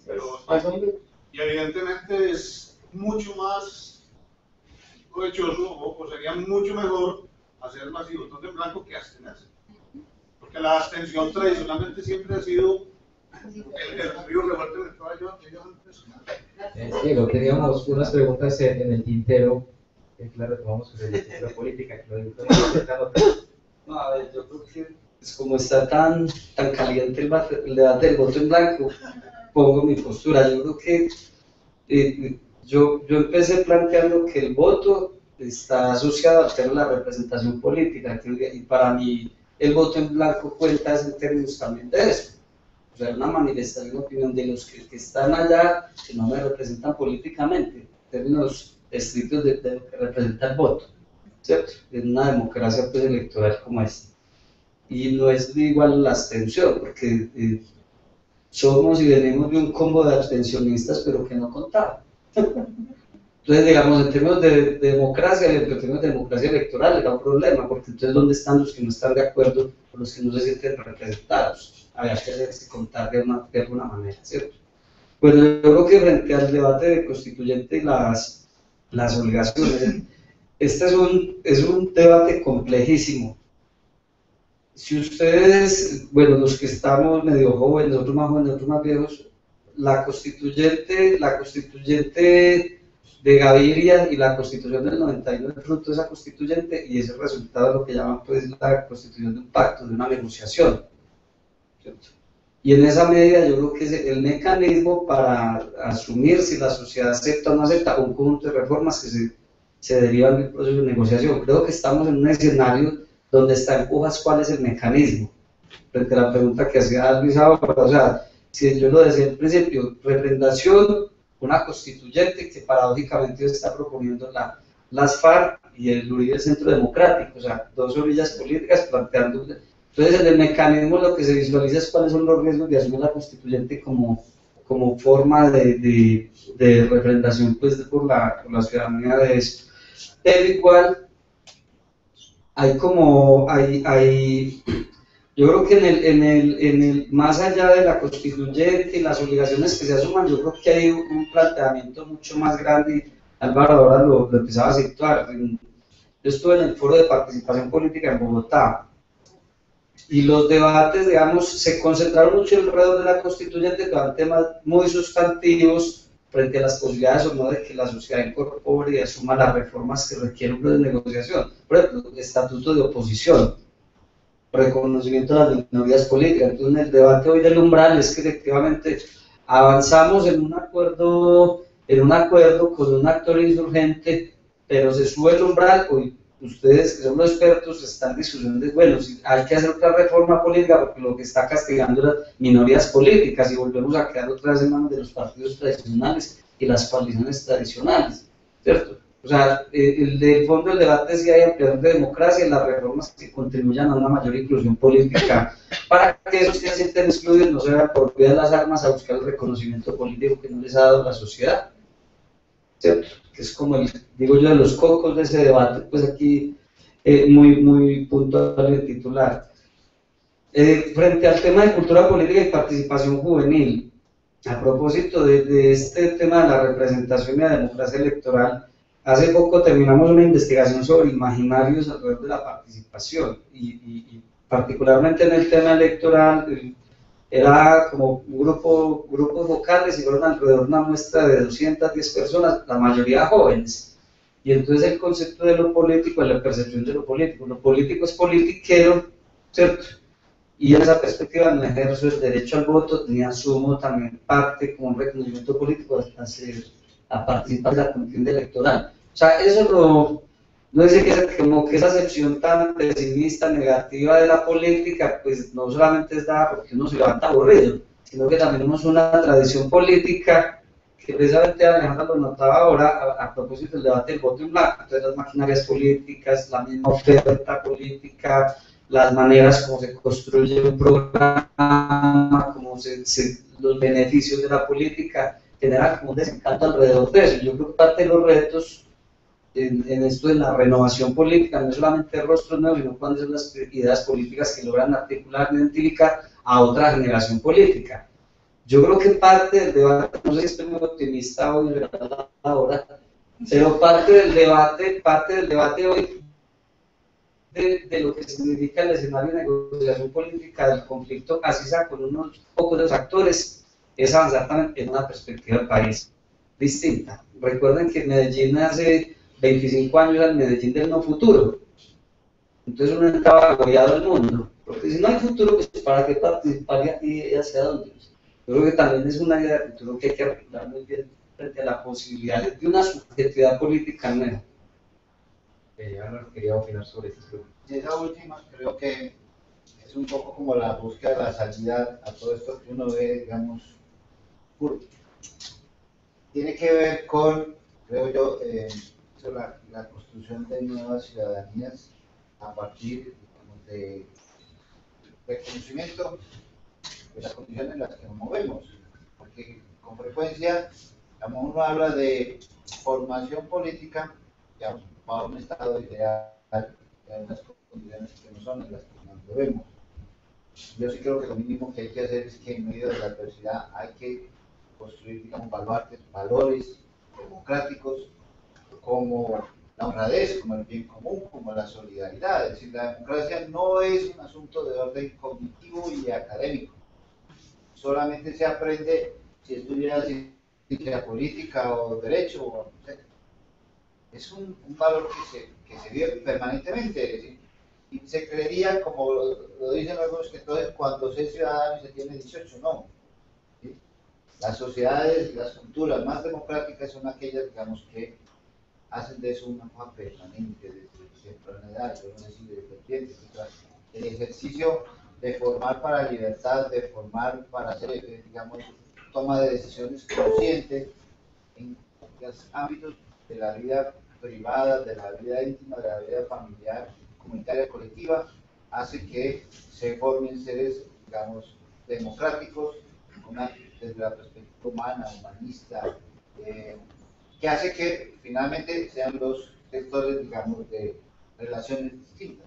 Y evidentemente es mucho más provechoso, o sería mucho mejor hacer más votos en blanco que abstenerse. Porque la abstención tradicionalmente siempre ha sido el río revuelto del caballo aquellos antes. Diego, teníamos unas preguntas en el tintero, claro, tomamos sobre la estructura política, que lo dijo. No, a ver, yo creo que pues, como está tan caliente el debate del voto en blanco, pongo mi postura. Yo creo que yo empecé planteando que el voto está asociado al tema de la representación política, y para mí el voto en blanco cuenta en términos también de eso. O sea, una manifestación de opinión de los que están allá, que no me representan políticamente, en términos estrictos de lo que representa el voto, ¿cierto? En una democracia pues, electoral como esta. Y no es igual la abstención, porque somos y venimos de un combo de abstencionistas, pero que no contaba. Entonces, digamos, en términos de democracia, en términos de democracia electoral, era un problema, porque entonces, ¿dónde están los que no están de acuerdo o los que no se sienten representados? Había que hacerse contar de alguna manera, ¿cierto? Bueno, yo creo que frente al debate de constituyente y las obligaciones, este es un debate complejísimo. Si ustedes, bueno, los que estamos medio jóvenes, nosotros más jóvenes, nosotros más viejos, la constituyente de Gaviria y la constitución del 91 es fruto de esa constituyente y es el resultado de lo que llaman pues la constitución de un pacto, de una negociación, ¿cierto? Y en esa medida yo creo que es el mecanismo para asumir si la sociedad acepta o no acepta un conjunto de reformas que se derivan del proceso de negociación. Creo que estamos en un escenario donde está en pujas cuál es el mecanismo, frente a la pregunta que hacía Luis ahora, o sea, si yo lo decía al principio, representación, una constituyente que paradójicamente está proponiendo las FARC y el Uribe Centro Democrático, o sea, dos orillas políticas planteando. Entonces, en el mecanismo lo que se visualiza es cuáles son los riesgos de asumir la constituyente como forma de representación pues, por la ciudadanía de eso. Pero igual, yo creo que en el más allá de la constituyente y las obligaciones que se asuman, yo creo que hay un planteamiento mucho más grande, y Álvaro ahora lo empezaba a situar. Yo estuve en el foro de participación política en Bogotá, y los debates, digamos, se concentraron mucho alrededor de la constituyente, que eran temas muy sustantivos frente a las posibilidades o no de que la sociedad incorpore y asuma las reformas que requieren un proceso de negociación. Por ejemplo, estatuto de oposición, reconocimiento de las minorías políticas. Entonces, en el debate hoy del umbral es que efectivamente avanzamos en un acuerdo con un actor insurgente, pero se sube el umbral. Hoy ustedes que son los expertos están discutiendo de, bueno, si hay que hacer otra reforma política porque lo que está castigando las minorías políticas y volvemos a quedar otra vez en manos de los partidos tradicionales y las coaliciones tradicionales, ¿cierto? O sea, el fondo del debate es si hay ampliación de democracia y las reformas que contribuyan a una mayor inclusión política para que esos que se sienten excluidos no se vean por vía de las armas a buscar el reconocimiento político que no les ha dado la sociedad, ¿cierto? Que es como digo yo, de los cocos de ese debate, pues aquí muy puntual el titular. Frente al tema de cultura política y participación juvenil, a propósito de este tema de la representación y la democracia electoral, hace poco terminamos una investigación sobre imaginarios alrededor de la participación y particularmente en el tema electoral. Era como grupos vocales y fueron alrededor de una muestra de 210 personas, la mayoría jóvenes. Y entonces el concepto de lo político es la percepción de lo político es politiquero, ¿cierto? Y en esa perspectiva no ejerzo el derecho al voto ni asumo también parte como un reconocimiento político a participar de la contienda electoral. O sea, eso no dice que esa acepción tan pesimista, negativa de la política, pues no solamente es dada porque uno se levanta aburrido, sino que también tenemos una tradición política que precisamente Alejandra lo notaba ahora a propósito del debate del voto en blanco. Entonces las maquinarias políticas, la misma oferta política, las maneras como se construye un programa, como los beneficios de la política, generan como un desencanto alrededor de eso. Yo creo que parte de los retos en esto de la renovación política no es solamente rostros nuevos, sino cuáles son las ideas políticas que logran articular, identificar a otra generación política. Yo creo que parte del debate, no sé si estoy muy optimista hoy, ahora, pero parte del debate hoy de lo que significa el escenario de negociación política del conflicto, así sea con unos pocos de los actores, es avanzar también en una perspectiva del país distinta. Recuerden que Medellín hace 25 años era el Medellín del no futuro. Entonces uno estaba agobiado al mundo, porque si no hay futuro, pues ¿para qué participar y hacia dónde? Yo creo que también es una idea de futuro que hay que articular muy bien frente a la posibilidad de una subjetividad política nueva. Ahora quería opinar sobre estas preguntas. Y esa última, creo que es un poco como la búsqueda de la salida a todo esto que uno ve, digamos, puro. Tiene que ver con, creo yo, la construcción de nuevas ciudadanías a partir, digamos, de reconocimiento de las condiciones en las que nos movemos, porque con frecuencia, digamos, uno habla de formación política, digamos, para un estado ideal, en las condiciones que no son en las que nos movemos. Yo sí creo que lo mínimo que hay que hacer es que en medio de la adversidad hay que construir, digamos, valores democráticos como la honradez, como el bien común, como la solidaridad. Es decir, la democracia no es un asunto de orden cognitivo y académico. Solamente se aprende si estudias ciencia política o derecho, o, no sé. Es un valor que se vive permanentemente. Es decir, y se creería, como lo dicen algunos, que entonces cuando se es ciudadano y se tiene 18, no. ¿Sí? Las sociedades, las culturas más democráticas son aquellas, digamos, que hacen de eso una cosa permanente desde temprana edad, yo no decir desde tiempo. El ejercicio de formar para la libertad, de formar para hacer, digamos, toma de decisiones conscientes en los ámbitos de la vida privada, de la vida íntima, de la vida familiar, comunitaria, colectiva, hace que se formen seres, digamos, democráticos, desde la perspectiva humana, humanista, que hace que finalmente sean los sectores, digamos, de relaciones distintas.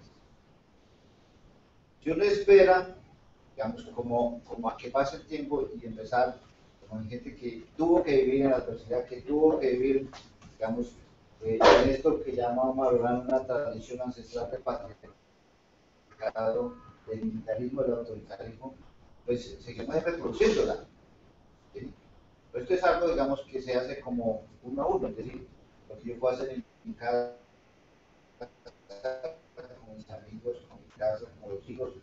Si uno espera, digamos, como a que pase el tiempo y empezar con gente que tuvo que vivir en la adversidad, que tuvo que vivir, digamos, en esto que llamamos una tradición ancestral de patriarcado, del militarismo, del autoritarismo, pues seguimos reproduciéndola. ¿Sí? Pero esto es algo, digamos, que se hace como uno a uno, es decir, lo que yo puedo hacer en cada con mis amigos, con mi casa, con los hijos,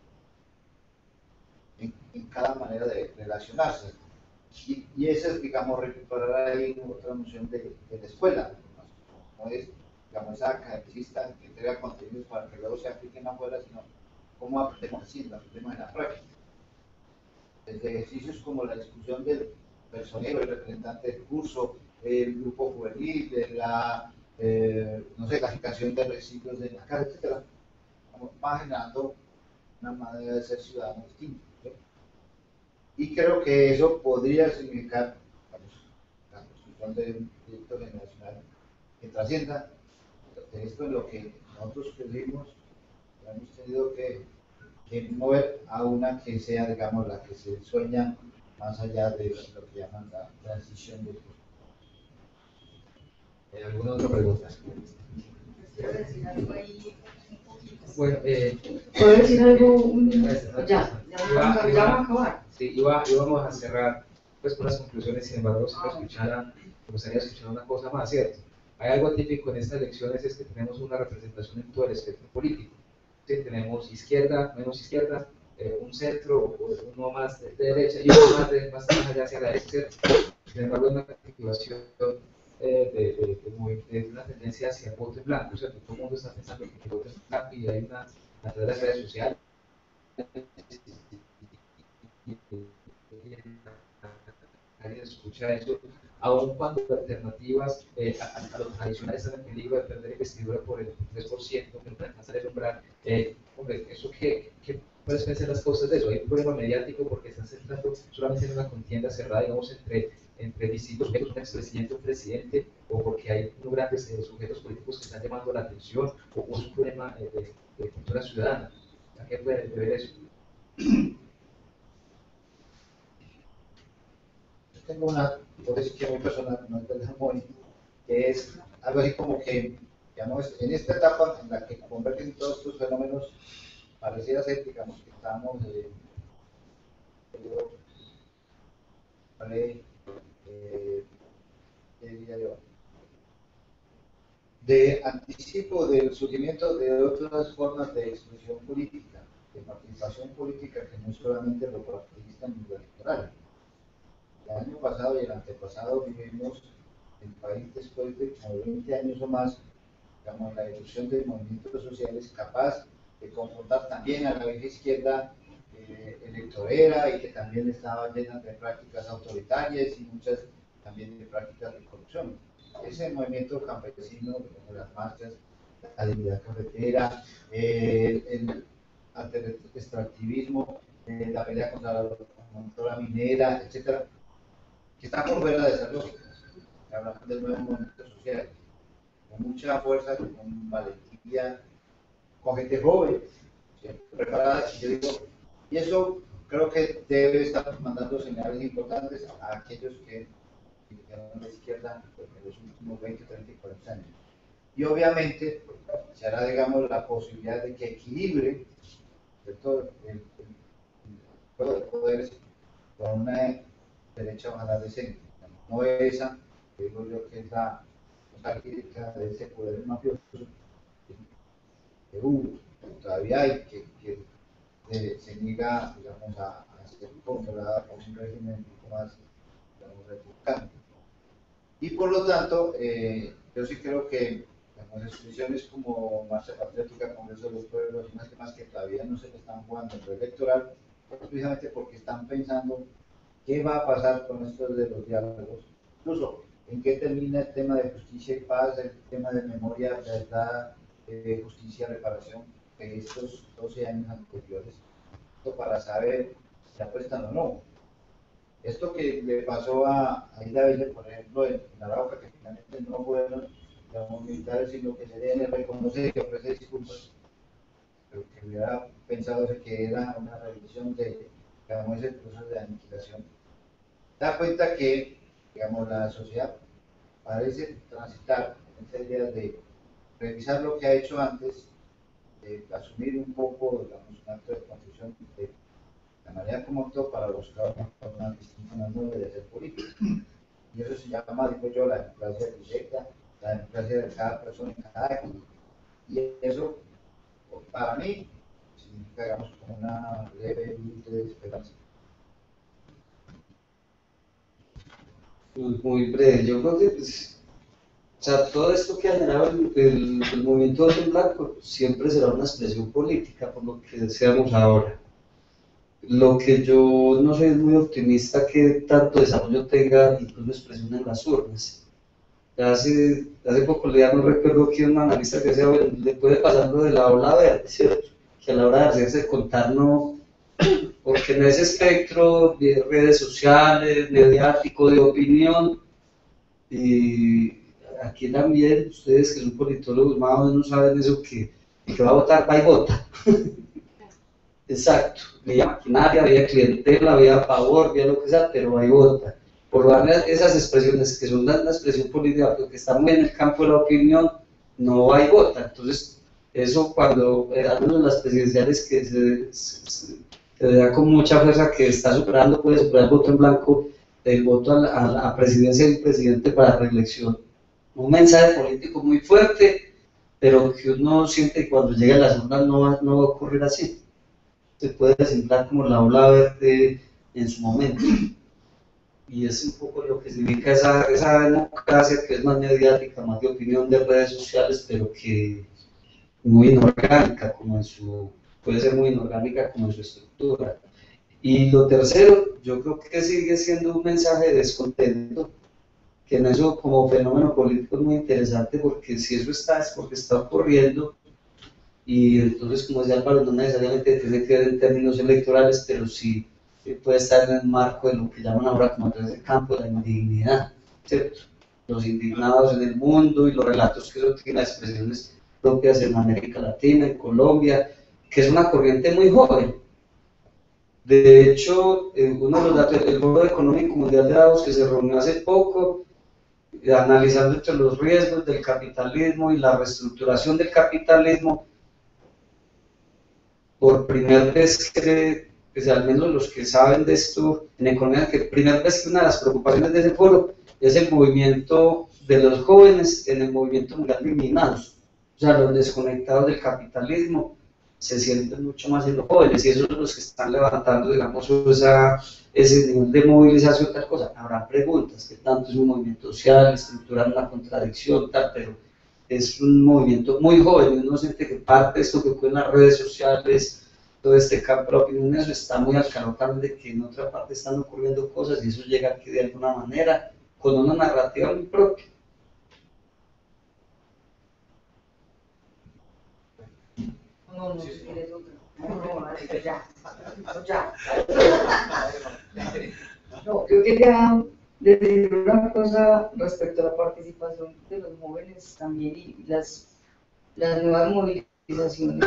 en cada manera de relacionarse. Y esa es, digamos, recuperar ahí otra noción de la escuela, no es, digamos, esa academicista que entrega contenidos para que luego se apliquen afuera, sino cómo aprendemos haciendo, aprendemos en la práctica. Desde ejercicios como la discusión del personero, el representante del curso, el grupo juvenil, de la, no sé, clasificación de residuos de la casa, etc. Va generando una manera de ser ciudadano distinto. ¿Sí? Y creo que eso podría significar, digamos, la construcción de un proyecto generacional que trascienda de esto en lo que nosotros pedimos, hemos tenido que mover a una que sea, digamos, la que se sueña más allá de lo que llaman la transición de ¿Alguna otra pregunta? Quiero decir algo ahí un poquito. Bueno, ¿Puedo decir algo? Ya vamos a acabar. Sí, íbamos a cerrar pues con las conclusiones, sin embargo, si me escucharan, me gustaría escuchar una cosa más, ¿cierto? Hay algo típico en estas elecciones, es que tenemos una representación en todo el espectro político. ¿Sí? Tenemos izquierda, menos izquierda, un centro, uno más de derecha y uno más allá hacia la derecha. Sin embargo, hay una activación de una tendencia hacia el voto en blanco, ¿cierto? Todo el mundo está pensando que el voto en blanco y hay una, a través de las redes sociales, alguien escucha eso, aun cuando las alternativas a los tradicionales están en peligro de perder investidura por el 3%, que no pueden alcanzar el umbral. Hombre, ¿eso qué puedes pensar las causas de eso? Hay un problema mediático porque están centrando solamente en una contienda cerrada, digamos, entre distintos sujetos, un expresidente, un presidente, o porque hay unos grandes sujetos políticos que están llamando la atención, o es un problema de cultura ciudadana. ¿A qué puede ver eso? Tengo una hipótesis muy personal, no es del muy, que es algo así como que, digamos, en esta etapa en la que convergen todos estos fenómenos, pareciera ser, digamos, que estamos de anticipo del surgimiento de otras formas de expresión política, de participación política, que no es solamente lo partidista ni lo electoral. El año pasado y el antepasado vivimos el país después de como 20 años o más, digamos, la erupción de movimientos sociales capaz confrontar también a la vieja izquierda electorera y que también estaba llena de prácticas autoritarias y muchas también de prácticas de corrupción. Ese movimiento campesino, como las marchas, la dignidad cafetera, el extractivismo, la pelea contra la minera, etcétera, que está por fuera de esas lógicas. Hablamos del nuevo movimiento social, con mucha fuerza, con valentía, con gente joven, siempre preparada, y yo digo, y eso creo que debe estar mandando señales importantes a aquellos que llegaron a la izquierda en los últimos 20, 30 y 40 años. Y obviamente se hará, digamos, la posibilidad de que equilibre, ¿cierto?, el juego de poderes con una derecha ojalá decente. No esa, que digo yo, que es la crítica de ese poder mafioso que todavía hay, que se niega, digamos, a ser controlada por un régimen un poco más, digamos, republicano. Y por lo tanto, yo sí creo que las instituciones como Marcha Patriótica, Congreso de los Pueblos y unas demás que todavía no se están jugando en lo electoral, precisamente porque están pensando qué va a pasar con esto de los diálogos, incluso en qué termina el tema de justicia y paz, el tema de memoria, verdad, justicia, reparación, de estos 12 años anteriores, para saber si apuestan o no. Esto que le pasó a Isla Verde, por ejemplo, en Arauca, que finalmente no fueron los militares, sino que se deben reconocer y ofrecer disculpas, pero que hubiera pensado que era una revisión de, digamos, ese proceso de aniquilación. Da cuenta que, digamos, la sociedad parece transitar en esta idea de revisar lo que ha hecho antes, de asumir un poco, digamos, un acto de construcción de la manera como actuó para buscar una distinta manera de hacer política. Y eso se llama, digo yo, la democracia directa, la democracia de cada persona en cada acto. Y eso, para mí, significa, digamos, como una leve luz de esperanza. Muy breve, yo creo que pues, o sea, todo esto que ha generado el movimiento Voto en Blanco siempre será una expresión política, por lo que deseamos ahora. Lo que yo no soy muy optimista que tanto desarrollo tenga incluso expresión en las urnas. Hace poco leía, no recuerdo quién, un analista que decía, bueno, le puede pasar lo de la ola verde, ¿cierto? Que a la hora de hacerse contar no, porque en ese espectro de redes sociales, mediático, de opinión, y aquí también, ustedes que son politólogos más o menos saben eso, que el que va a votar, va y vota. Exacto, vía maquinaria, vía clientela, vía favor, vía lo que sea, pero va y vota. Por darle esas expresiones que son una expresión política, pero que están muy en el campo de la opinión, no va y vota. Entonces, eso cuando hablamos de las presidenciales que se da con mucha fuerza que está superando, puede superar el voto en blanco, el voto a la presidencia del presidente para reelección. Un mensaje político muy fuerte, pero que uno siente que cuando llega a las urnas no va a ocurrir así. Se puede desinflar como la ola verde en su momento. Y es un poco lo que significa esa democracia que es más mediática, más de opinión de redes sociales, pero que muy inorgánica, puede ser muy inorgánica como en su estructura. Y lo tercero, yo creo que sigue siendo un mensaje de descontento, que en eso como fenómeno político es muy interesante, porque si eso está es porque está ocurriendo, y entonces, como decía Álvaro, no necesariamente tiene que ver en términos electorales, pero sí puede estar en el marco de lo que llaman ahora como el campo de la indignidad, ¿cierto? Los indignados en el mundo y los relatos que eso tiene, las expresiones propias en América Latina, en Colombia, que es una corriente muy joven. De hecho, uno de los datos del Foro Económico Mundial de Davos, que se reunió hace poco, analizando entre los riesgos del capitalismo y la reestructuración del capitalismo, por primera vez que al menos los que saben de esto en economía, que primera vez que una de las preocupaciones de ese foro es el movimiento de los jóvenes en el movimiento mundial de indignados, o sea, los desconectados del capitalismo se sienten mucho más en los jóvenes, y esos son los que están levantando, digamos, ese nivel de movilización, tal cosa. Habrá preguntas, que tanto es un movimiento social, estructural, una contradicción, tal, pero es un movimiento muy joven, y uno siente que parte de esto que fue en las redes sociales, todo este campo de la opinión, eso está muy al calor también de que en otra parte están ocurriendo cosas, y eso llega aquí de alguna manera, con una narrativa muy propia. No, si quieres otra. No, ya. No, yo quería decir una cosa respecto a la participación de los jóvenes también y las nuevas movilizaciones.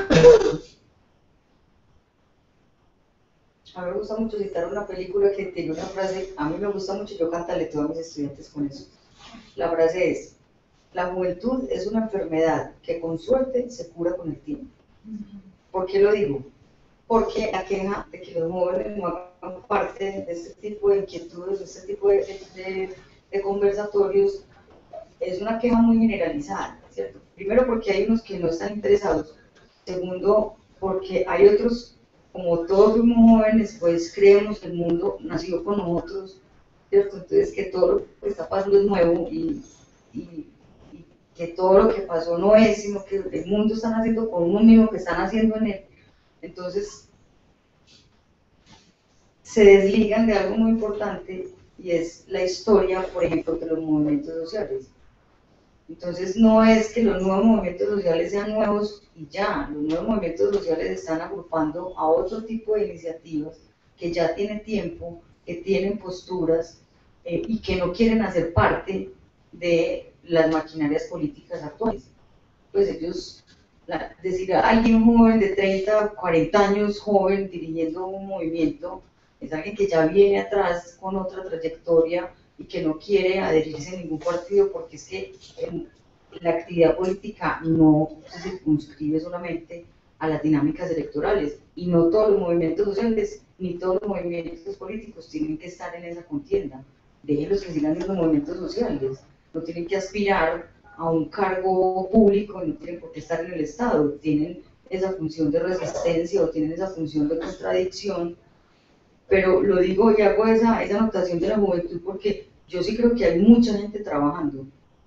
A mí me gusta mucho citar una película que tiene una frase, a mí me gusta mucho, yo cantaleteo a mis estudiantes con eso. La frase es: la juventud es una enfermedad que con suerte se cura con el tiempo. ¿Por qué lo digo? Porque la queja de que los jóvenes no hagan parte de este tipo de inquietudes, de este tipo de conversatorios, es una queja muy generalizada, ¿cierto? Primero porque hay unos que no están interesados. Segundo, porque hay otros, como todos fuimos jóvenes, pues creemos que el mundo nació con nosotros, ¿cierto? Entonces que todo lo que está pasando es nuevo y que todo lo que pasó no es, sino que el mundo están haciendo con uno mismo que están haciendo en él. Entonces se desligan de algo muy importante y es la historia, por ejemplo, de los movimientos sociales. Entonces no es que los nuevos movimientos sociales sean nuevos y ya, los nuevos movimientos sociales están agrupando a otro tipo de iniciativas que ya tienen tiempo, que tienen posturas y que no quieren hacer parte de las maquinarias políticas actuales. Pues ellos, decir a alguien joven de 30, 40 años, joven, dirigiendo un movimiento, es alguien que ya viene atrás con otra trayectoria y que no quiere adherirse a ningún partido, porque es que la actividad política no se circunscribe solamente a las dinámicas electorales, y no todos los movimientos sociales ni todos los movimientos políticos tienen que estar en esa contienda. Déjenlos que sigan siendo movimientos sociales, no tienen que aspirar a un cargo público, no tienen por qué estar en el Estado, tienen esa función de resistencia o tienen esa función de contradicción. Pero lo digo y hago esa anotación de la juventud porque yo sí creo que hay mucha gente trabajando,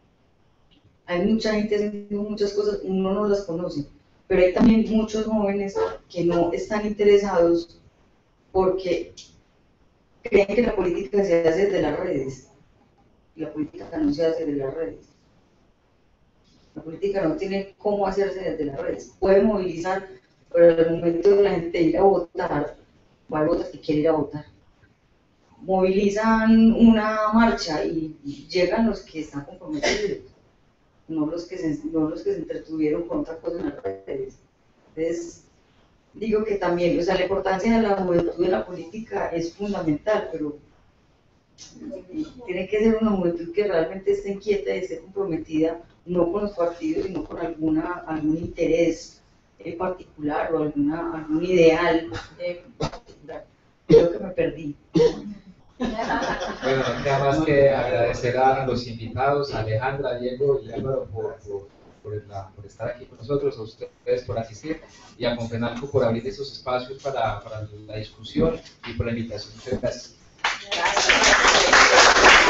hay mucha gente haciendo muchas cosas, uno no las conoce, pero hay también muchos jóvenes que no están interesados porque creen que la política se hace desde las redes. La política no se hace desde las redes. La política no tiene cómo hacerse desde las redes. Puede movilizar, pero en el momento de la gente ir a votar, o hay votos que quieren ir a votar, movilizan una marcha y llegan los que están comprometidos, no los que se entretuvieron con otra cosa en las redes. Entonces, digo que también, o sea, la importancia de la juventud en la política es fundamental, pero tiene que ser una juventud que realmente esté inquieta y esté comprometida, no con los partidos, sino con algún interés particular o algún ideal particular. Creo que me perdí. Bueno, no queda más que agradecer a los invitados, a Alejandra, Diego y Álvaro por estar aquí con nosotros, a ustedes por asistir y a Confenalco por abrir esos espacios para la discusión y por la invitación. Muchas gracias. Gracias.